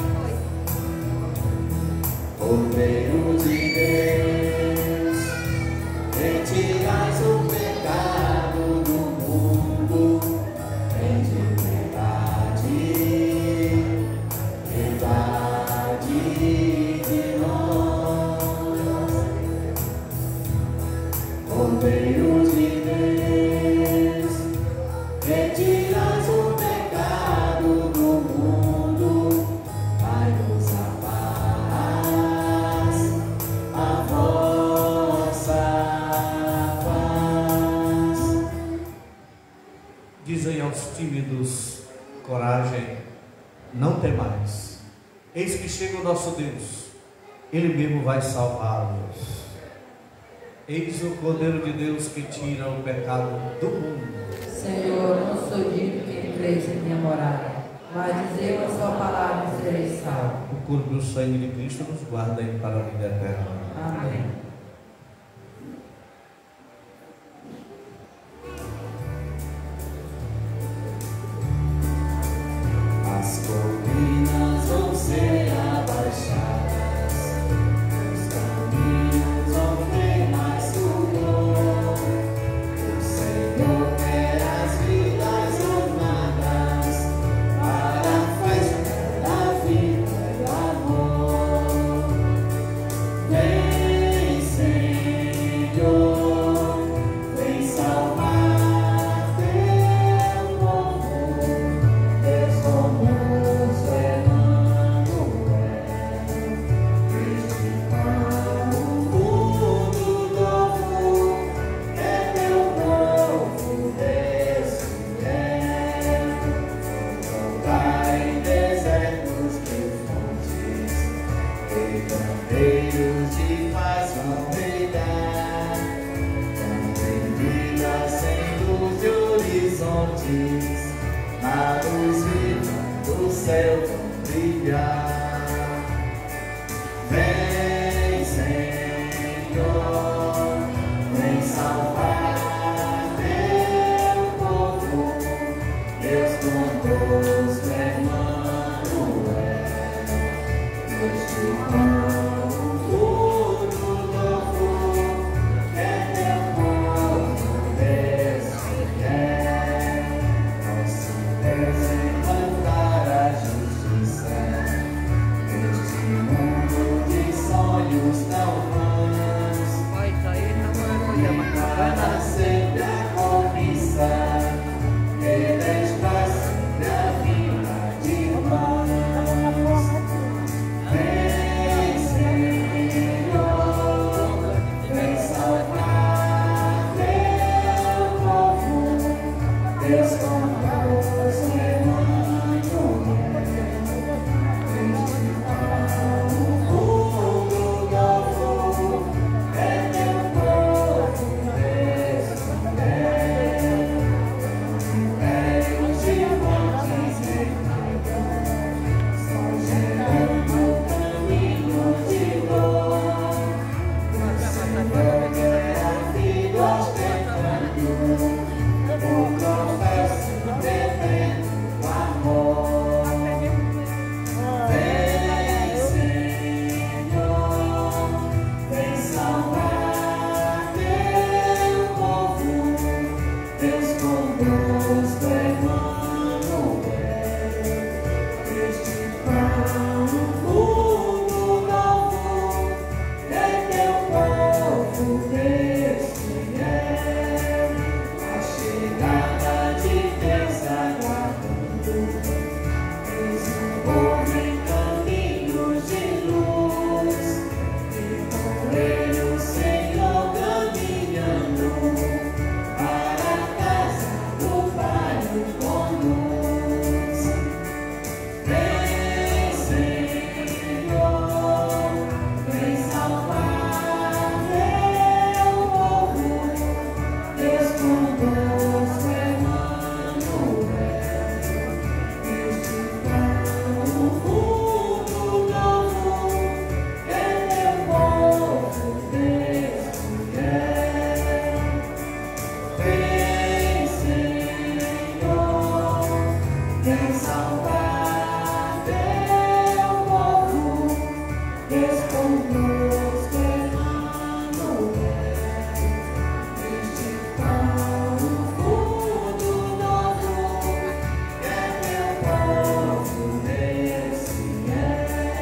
Cordeiro de Deus, retirais o pecado do mundo, tem piedade, piedade de nós. Cordeiro de Deus, retirais o pecado do mundo, dai-nos a paz, a vossa paz. Dizem aos tímidos: coragem, não temais. Eis que chega o nosso Deus, Ele mesmo vai salvá-los. Eis o Cordeiro de Deus que tira o pecado do mundo. Senhor, não sou digno que entreis em minha morada, mas dizei uma só palavra e serei salvo. O corpo e o sangue de Cristo nos guardem para a vida eterna. Amém. As colinas vão ser abaixadas, os caminhos vão ter mais furor. O Senhor quer as vidas ornadas montes, na luz viva do céu vão brilhar. Vem, Senhor, vem salvar teu povo, Deus conosco, Emmanuel. Deus te ama, tudo novo, é teu povo, Deus que quer. Nosso Deus implantar a justiça neste mundo de sonhos tão vãos. Para sempre a cobiça, Ele está sempre a vida de irmãos. Vem, Senhor, vem salvar teu povo, Deus conosco, Emmanuel. O mundo novo é teu povo, Deus quer. Impérios de montes estão gerando caminhos de dor. O Senhor guerra filho ostentando, o professo defende o amor. Vem, Senhor, vem salvar teu povo, Deus conosco, Emmanuel. Este pão, mundo novo, é teu povo, Deus que é. A chegada de Deus aguardando, eis um povo em caminhos de luz, e com ele o Senhor caminhando para a casa do Pai nos conduz. Vem, Senhor, vem salvar teu povo, Deus conosco, Emmanuel. Este pão, mundo novo, é teu povo, Deus quer. Vem, Senhor, vem salvar teu povo, Deus conosco, Emmanuel. Este pão, mundo novo, é teu povo, Deus quer.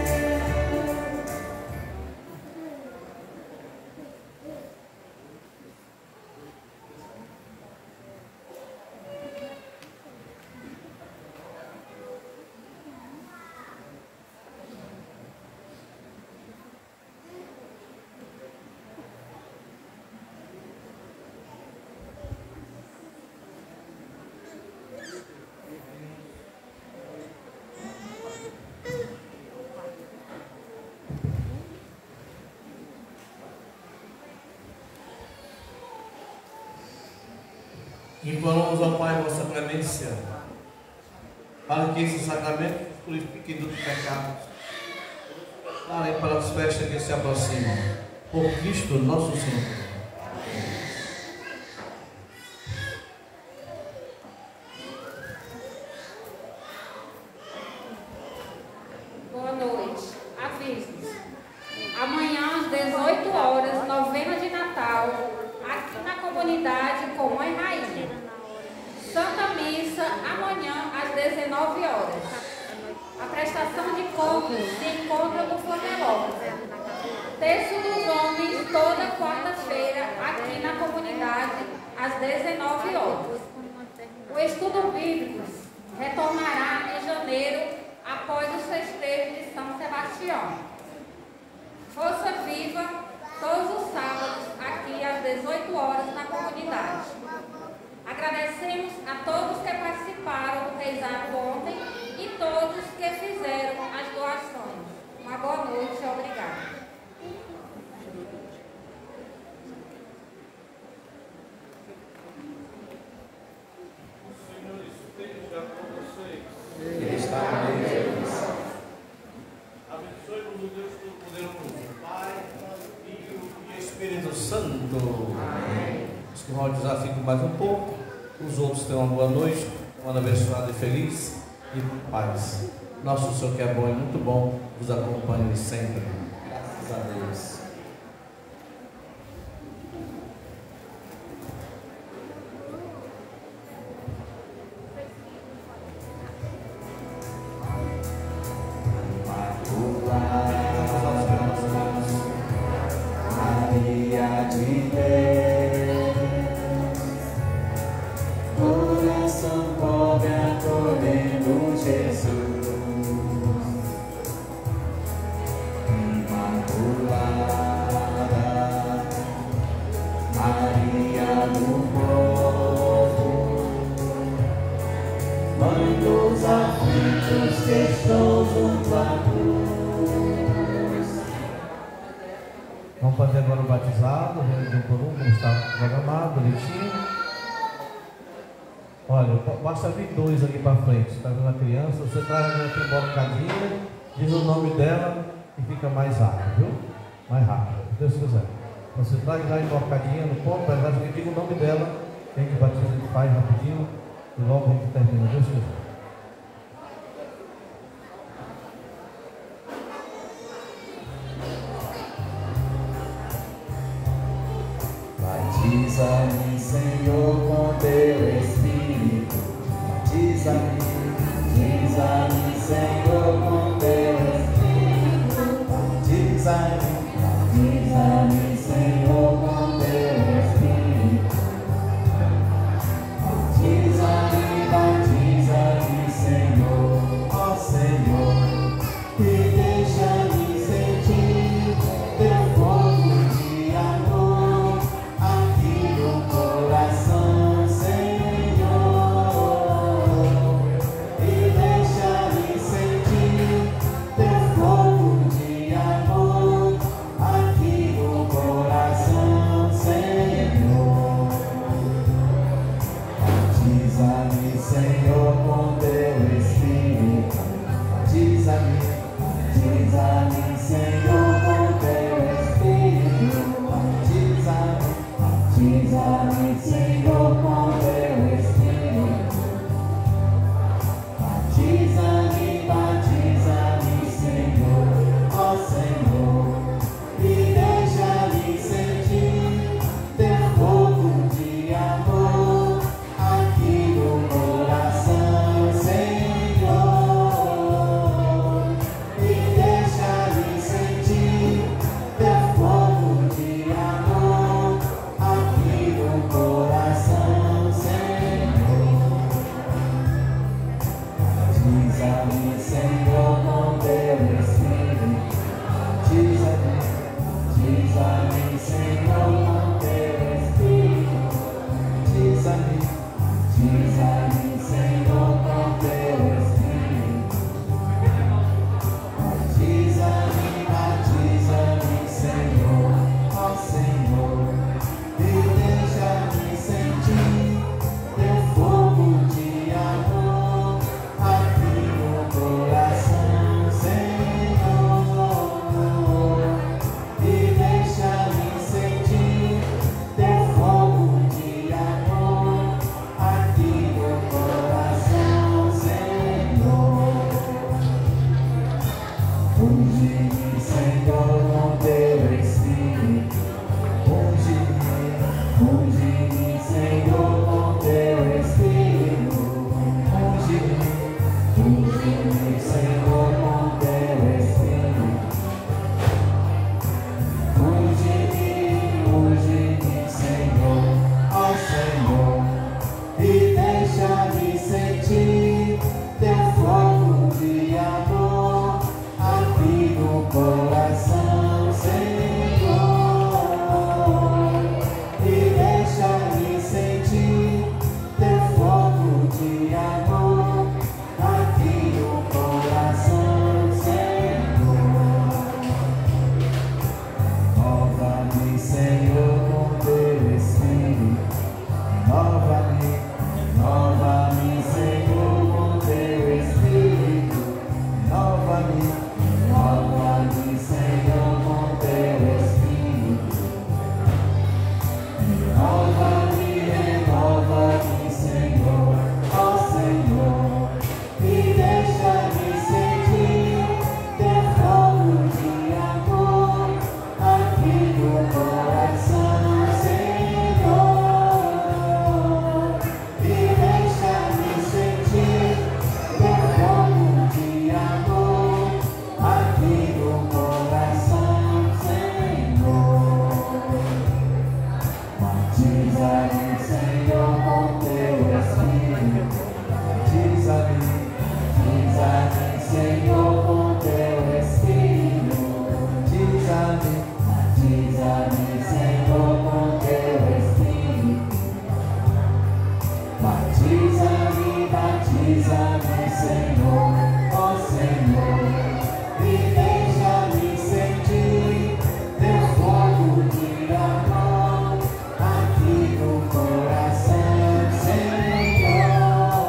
Imploramos ao Pai vossa clemência, para que esse sacramento nos purifique dos pecados, darem para as festas que se aproximam. Por Cristo nosso Senhor. Boa noite. Avisos. Amanhã às dezoito horas, novena de Natal, aqui na comunidade com Mãe Rainha. Santa Missa amanhã às dezenove horas. A prestação de contas se encontra no Flamelópolis. Terço dos Homens toda quarta-feira aqui na comunidade às dezenove horas. O estudo bíblico retornará em janeiro após os festejos de São Sebastião. Força Viva todos os sábados aqui às dezoito horas na comunidade. Agradecemos a todos que participaram do rezado ontem e todos que fizeram as doações. Uma boa noite e obrigada. Os irmãos desafiam mais um pouco. Os outros tenham uma boa noite, um ano abençoado e feliz e com paz. Nosso Senhor que é bom e muito bom, vos acompanhe sempre. Graças a Deus. Maria de Deus, coração pobre acolhendo Jesus, Imaculada, Maria do povo, Mãe dos aflitos que estão junto à cruz. Vamos fazer agora o batizado, de um por um, como está programado, bonitinho. Olha, basta vir dois aqui para frente. Está vendo a criança? Você traz aqui uma bocadinha, diz o nome dela e fica mais rápido, viu? Mais rápido, se Deus quiser. Você traz lá em bocadinha no ponto, mas já diga o nome dela, quem que batiza a gente faz rapidinho e logo a gente termina, Deus quiser. Batiza-me, Senhor, com teu Espírito. Batiza-me, batiza-me, Senhor, com teu Espírito. Batiza-me, batiza-me, Senhor, com teu Espírito. Batiza-me, batiza-me, Senhor, ó Senhor, e deixa-me sentir teu fogo de amor aqui no coração, Senhor, e deixa-me sentir teu fogo de amor aqui no coração, Senhor. Batiza-me, Senhor, com teu Espírito. Batiza-me, batiza-me, Senhor, com teu Espírito. Batiza-me, batiza-me, Senhor, com teu Espírito. Batiza-me, batiza-me, Senhor, ó Senhor, e deixa-me sentir teu fogo de amor aqui no coração, Senhor, e deixa-me sentir teu fogo de amor aqui no coração, Senhor. Batiza-me, Senhor, com teu Espírito. Batiza-me, batiza-me, Senhor, com teu Espírito. Batiza-me, batiza-me, Senhor, com teu Espírito. Batiza-me, batiza-me, Senhor, ó Senhor, e deixa-me sentir teu fogo de amor aqui no coração, Batiza-me, Senhor, ó Senhor, e deixa-me sentir teu fogo de amor aqui no coração, Senhor.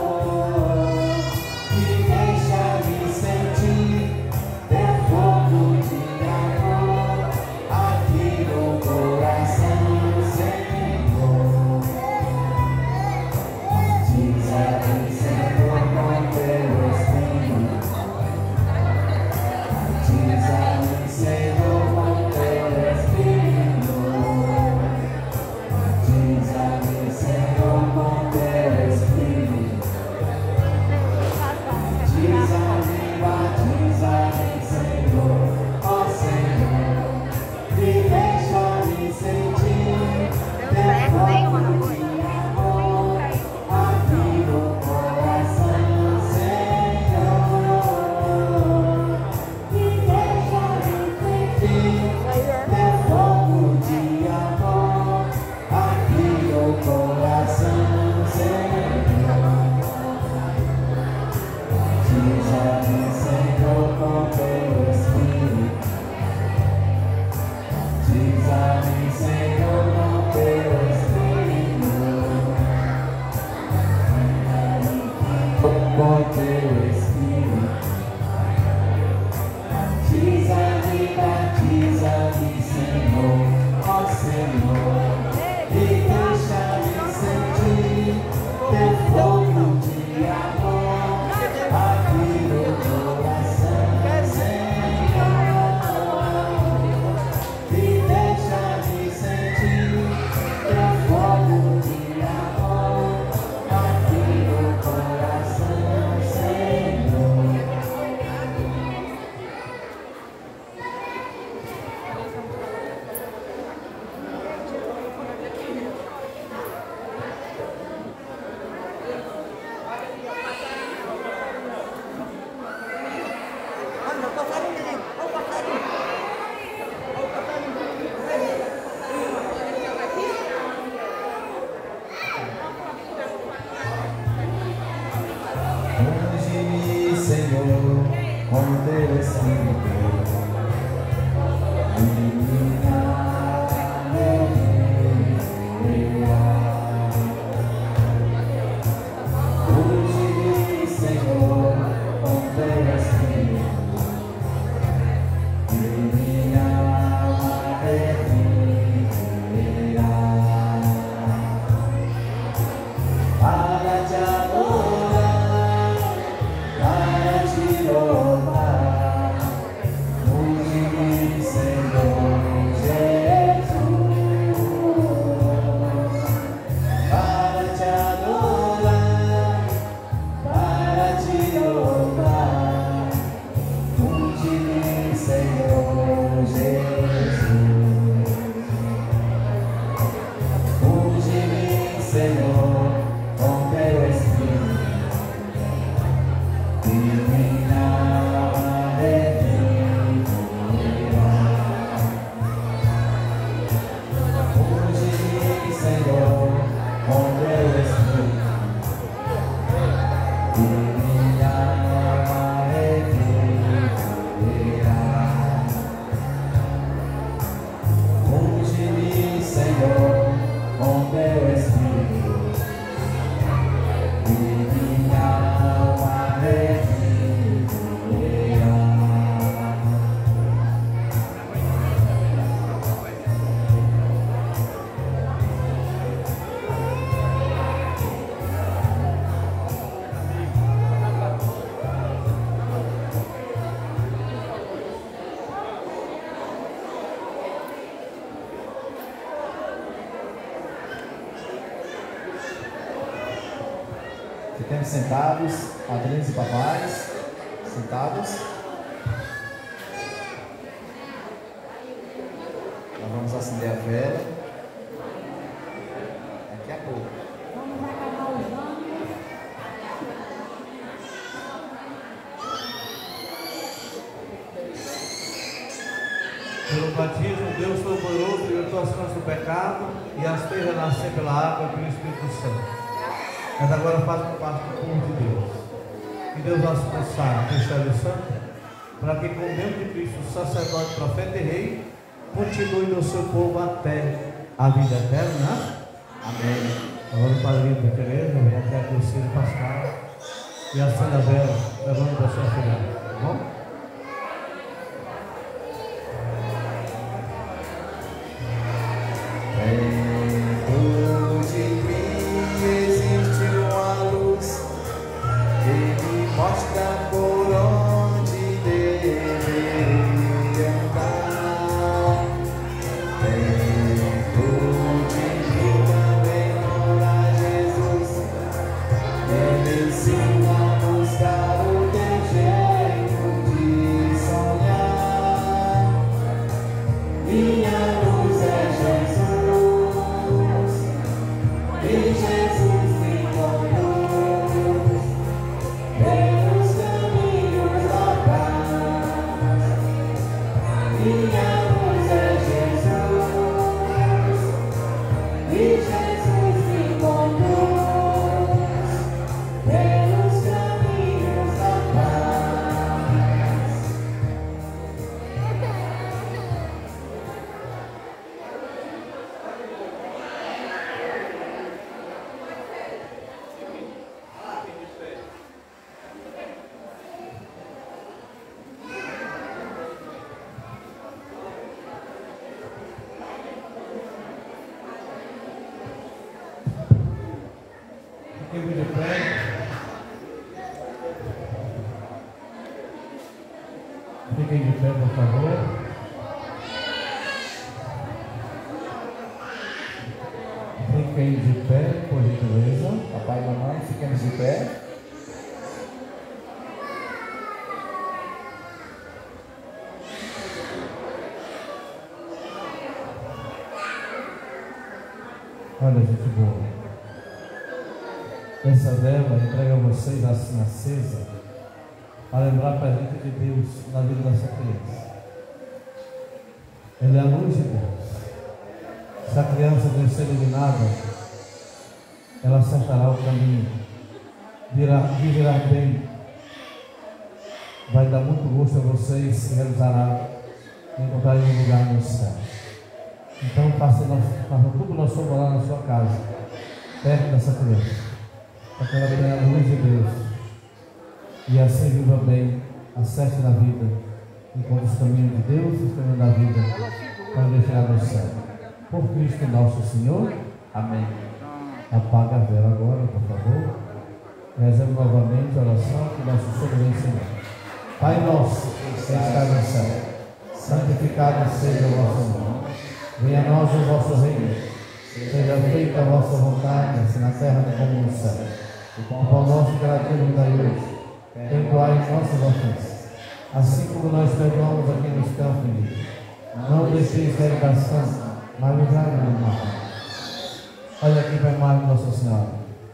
E deixa-me sentir teu fogo de amor aqui no coração, Senhor. Batiza-me, Senhor, com teu Espírito. Batiza-me, Senhor, com teu Espírito. Batiza-me, Senhor, com teu Espírito. Batiza-me, batiza-me, Senhor, ó Senhor, e deixa-me sentir teu fogo de amor aqui no coração, Senhor. E deixa-me sentir teu fogo de amor aqui no coração, Senhor. Batiza-me, Senhor, com teu Espírito. Batiza-me, Senhor, com teu Espírito. Com teu Espírito. Batiza-me, batiza-me, Senhor, ó Senhor, e deixa-me sentir teu fogo de amor aqui no coração, Senhor. E deixa-me sentir teu fogo de amor aqui no coração, Senhor. Unge-me, Senhor, com teu Espírito. Ilumina meu dia. Unge-me, Senhor, com teu Espírito. Ilumina meu dia. Para te adorar, para te louvar, unge-me, Senhor Jesus. Para te adorar, para te louvar, unge-me, Senhor Jesus. Unge-me, Senhor, com teu Espírito. Ilumina a redenção. Unge-me, Senhor, com teu Espírito. Ilumina a redenção. Unge-me, Senhor, com teu Espírito. Ilumina a redenção. Fiquemos sentados, padrinhos e papais, sentados. Nós vamos acender a vela daqui a pouco. Vamos acabar os anos. Pelo batismo, Deus Todo-Poderoso libertou as crianças do pecado e as fez renascer pela água e pelo Espírito Santo. Mas agora fazem parte do povo de Deus. que Deus vai expulsar do Espírito Santo, para que com Deus de Cristo, sacerdote, profeta e rei, continue no seu povo até a vida eterna. Amém. Agora o Padre de Tereza vem até a terceira Pascal e a Santa Vera levando para a sua filha. Tá bom? Dentro de mim existe uma luz que me mostra por onde deveria andar. Dentro de mim também mora Jesus, Ele ensina a buscar o teu jeito de sonhar. Minha luz é Jesus. E Jesus me conduz pelos caminhos da paz. Minha luz é Jesus. E Jesus me conduz pelos caminhos da paz. Fiquem de pé. Fiquem de pé, por favor. Fiquem de pé, por gentileza. Papai e mamãe, fiquemos de pé. Olha, gente boa. Essa vela entrega a vocês assim acesa para lembrar a presença de Deus na vida dessa criança. Ela é a luz de Deus. Se a criança deve ser iluminada, ela acertará o caminho, virá, viverá bem. Vai dar muito gosto a vocês se realizará encontrarem um lugar no céu. Então faça, faça tudo o nosso lá na sua casa, perto dessa criança, para que ela tenha a luz de Deus e assim viva bem, acerte na vida, enquanto os caminhos de Deus e os caminhos da vida para deixar no céu. Por Cristo nosso Senhor. Amém. Apaga a vela agora, por favor. Rezemos novamente a oração que nosso Senhor nos ensinou. Pai nosso, que estás no céu, santificado seja o vosso nome. Venha a nós o vosso reino. Seja feita a vossa vontade, assim na terra como no céu. O pão nosso de cada dia nos dai hoje. Perdoai nossas ofensas, assim como nós perdoamos a quem nos tem ofendido. Não deixeis tentação, mas livrai-nos do mal. Olha aqui para a imagem de Nossa Senhora.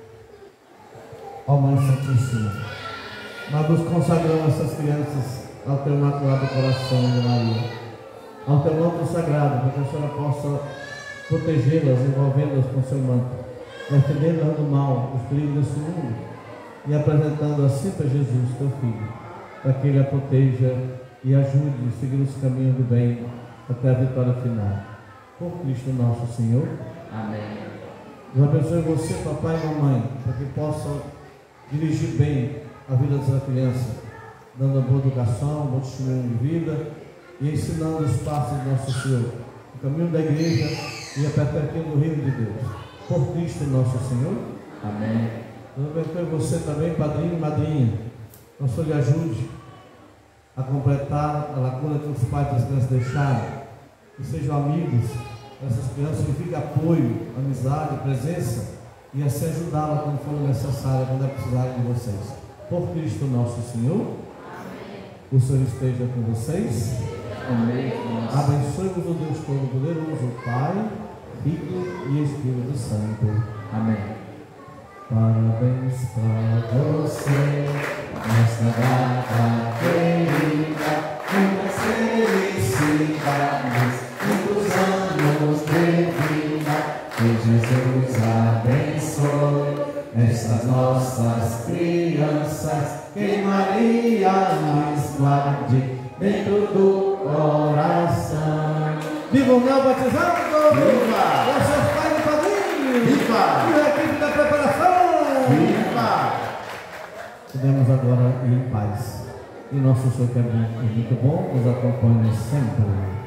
Ó Mãe Santíssima, nós nos consagramos essas crianças ao teu imaculado coração de Maria, ao teu manto sagrado, para que a Senhora possa protegê-las, envolvendo-as com seu manto, defendendo-as do mal, dos perigos desse mundo, e apresentando assim para Jesus, teu Filho, para que Ele a proteja e ajude a seguir os caminhos do bem até a vitória final. Por Cristo nosso Senhor. Amém. Deus abençoe você, papai e mamãe, para que possam dirigir bem a vida dessa criança, dando uma boa educação, um bom testemunho de vida e ensinando os passos de nosso Senhor, o caminho da igreja e a perspectiva do reino de Deus. Por Cristo nosso Senhor. Amém. Deus abençoe você também, padrinho e madrinha. Que o Senhor lhe ajude a completar a lacuna que os pais das crianças deixaram. Que sejam amigos dessas crianças, que fique apoio, amizade, presença e assim ajudá-la quando for necessário, quando é precisarem de vocês. Por Cristo nosso Senhor. Amém. O Senhor esteja com vocês. Amém. Abençoe-vos o Deus Todo-Poderoso, o Pai, Filho e Espírito Santo. Amém. Parabéns para você, nesta data querida, muitas felicidades, muitos anos de vida, que Jesus abençoe, essas nossas crianças, que Maria nos guarde dentro do coração. Viva o Neo batizado! Viva! Com seus pais e padrinhos! Viva! E a equipe da preparação! Viva! Podemos agora ir em paz. E nosso Senhor que é bom e muito bom, nos acompanhe sempre.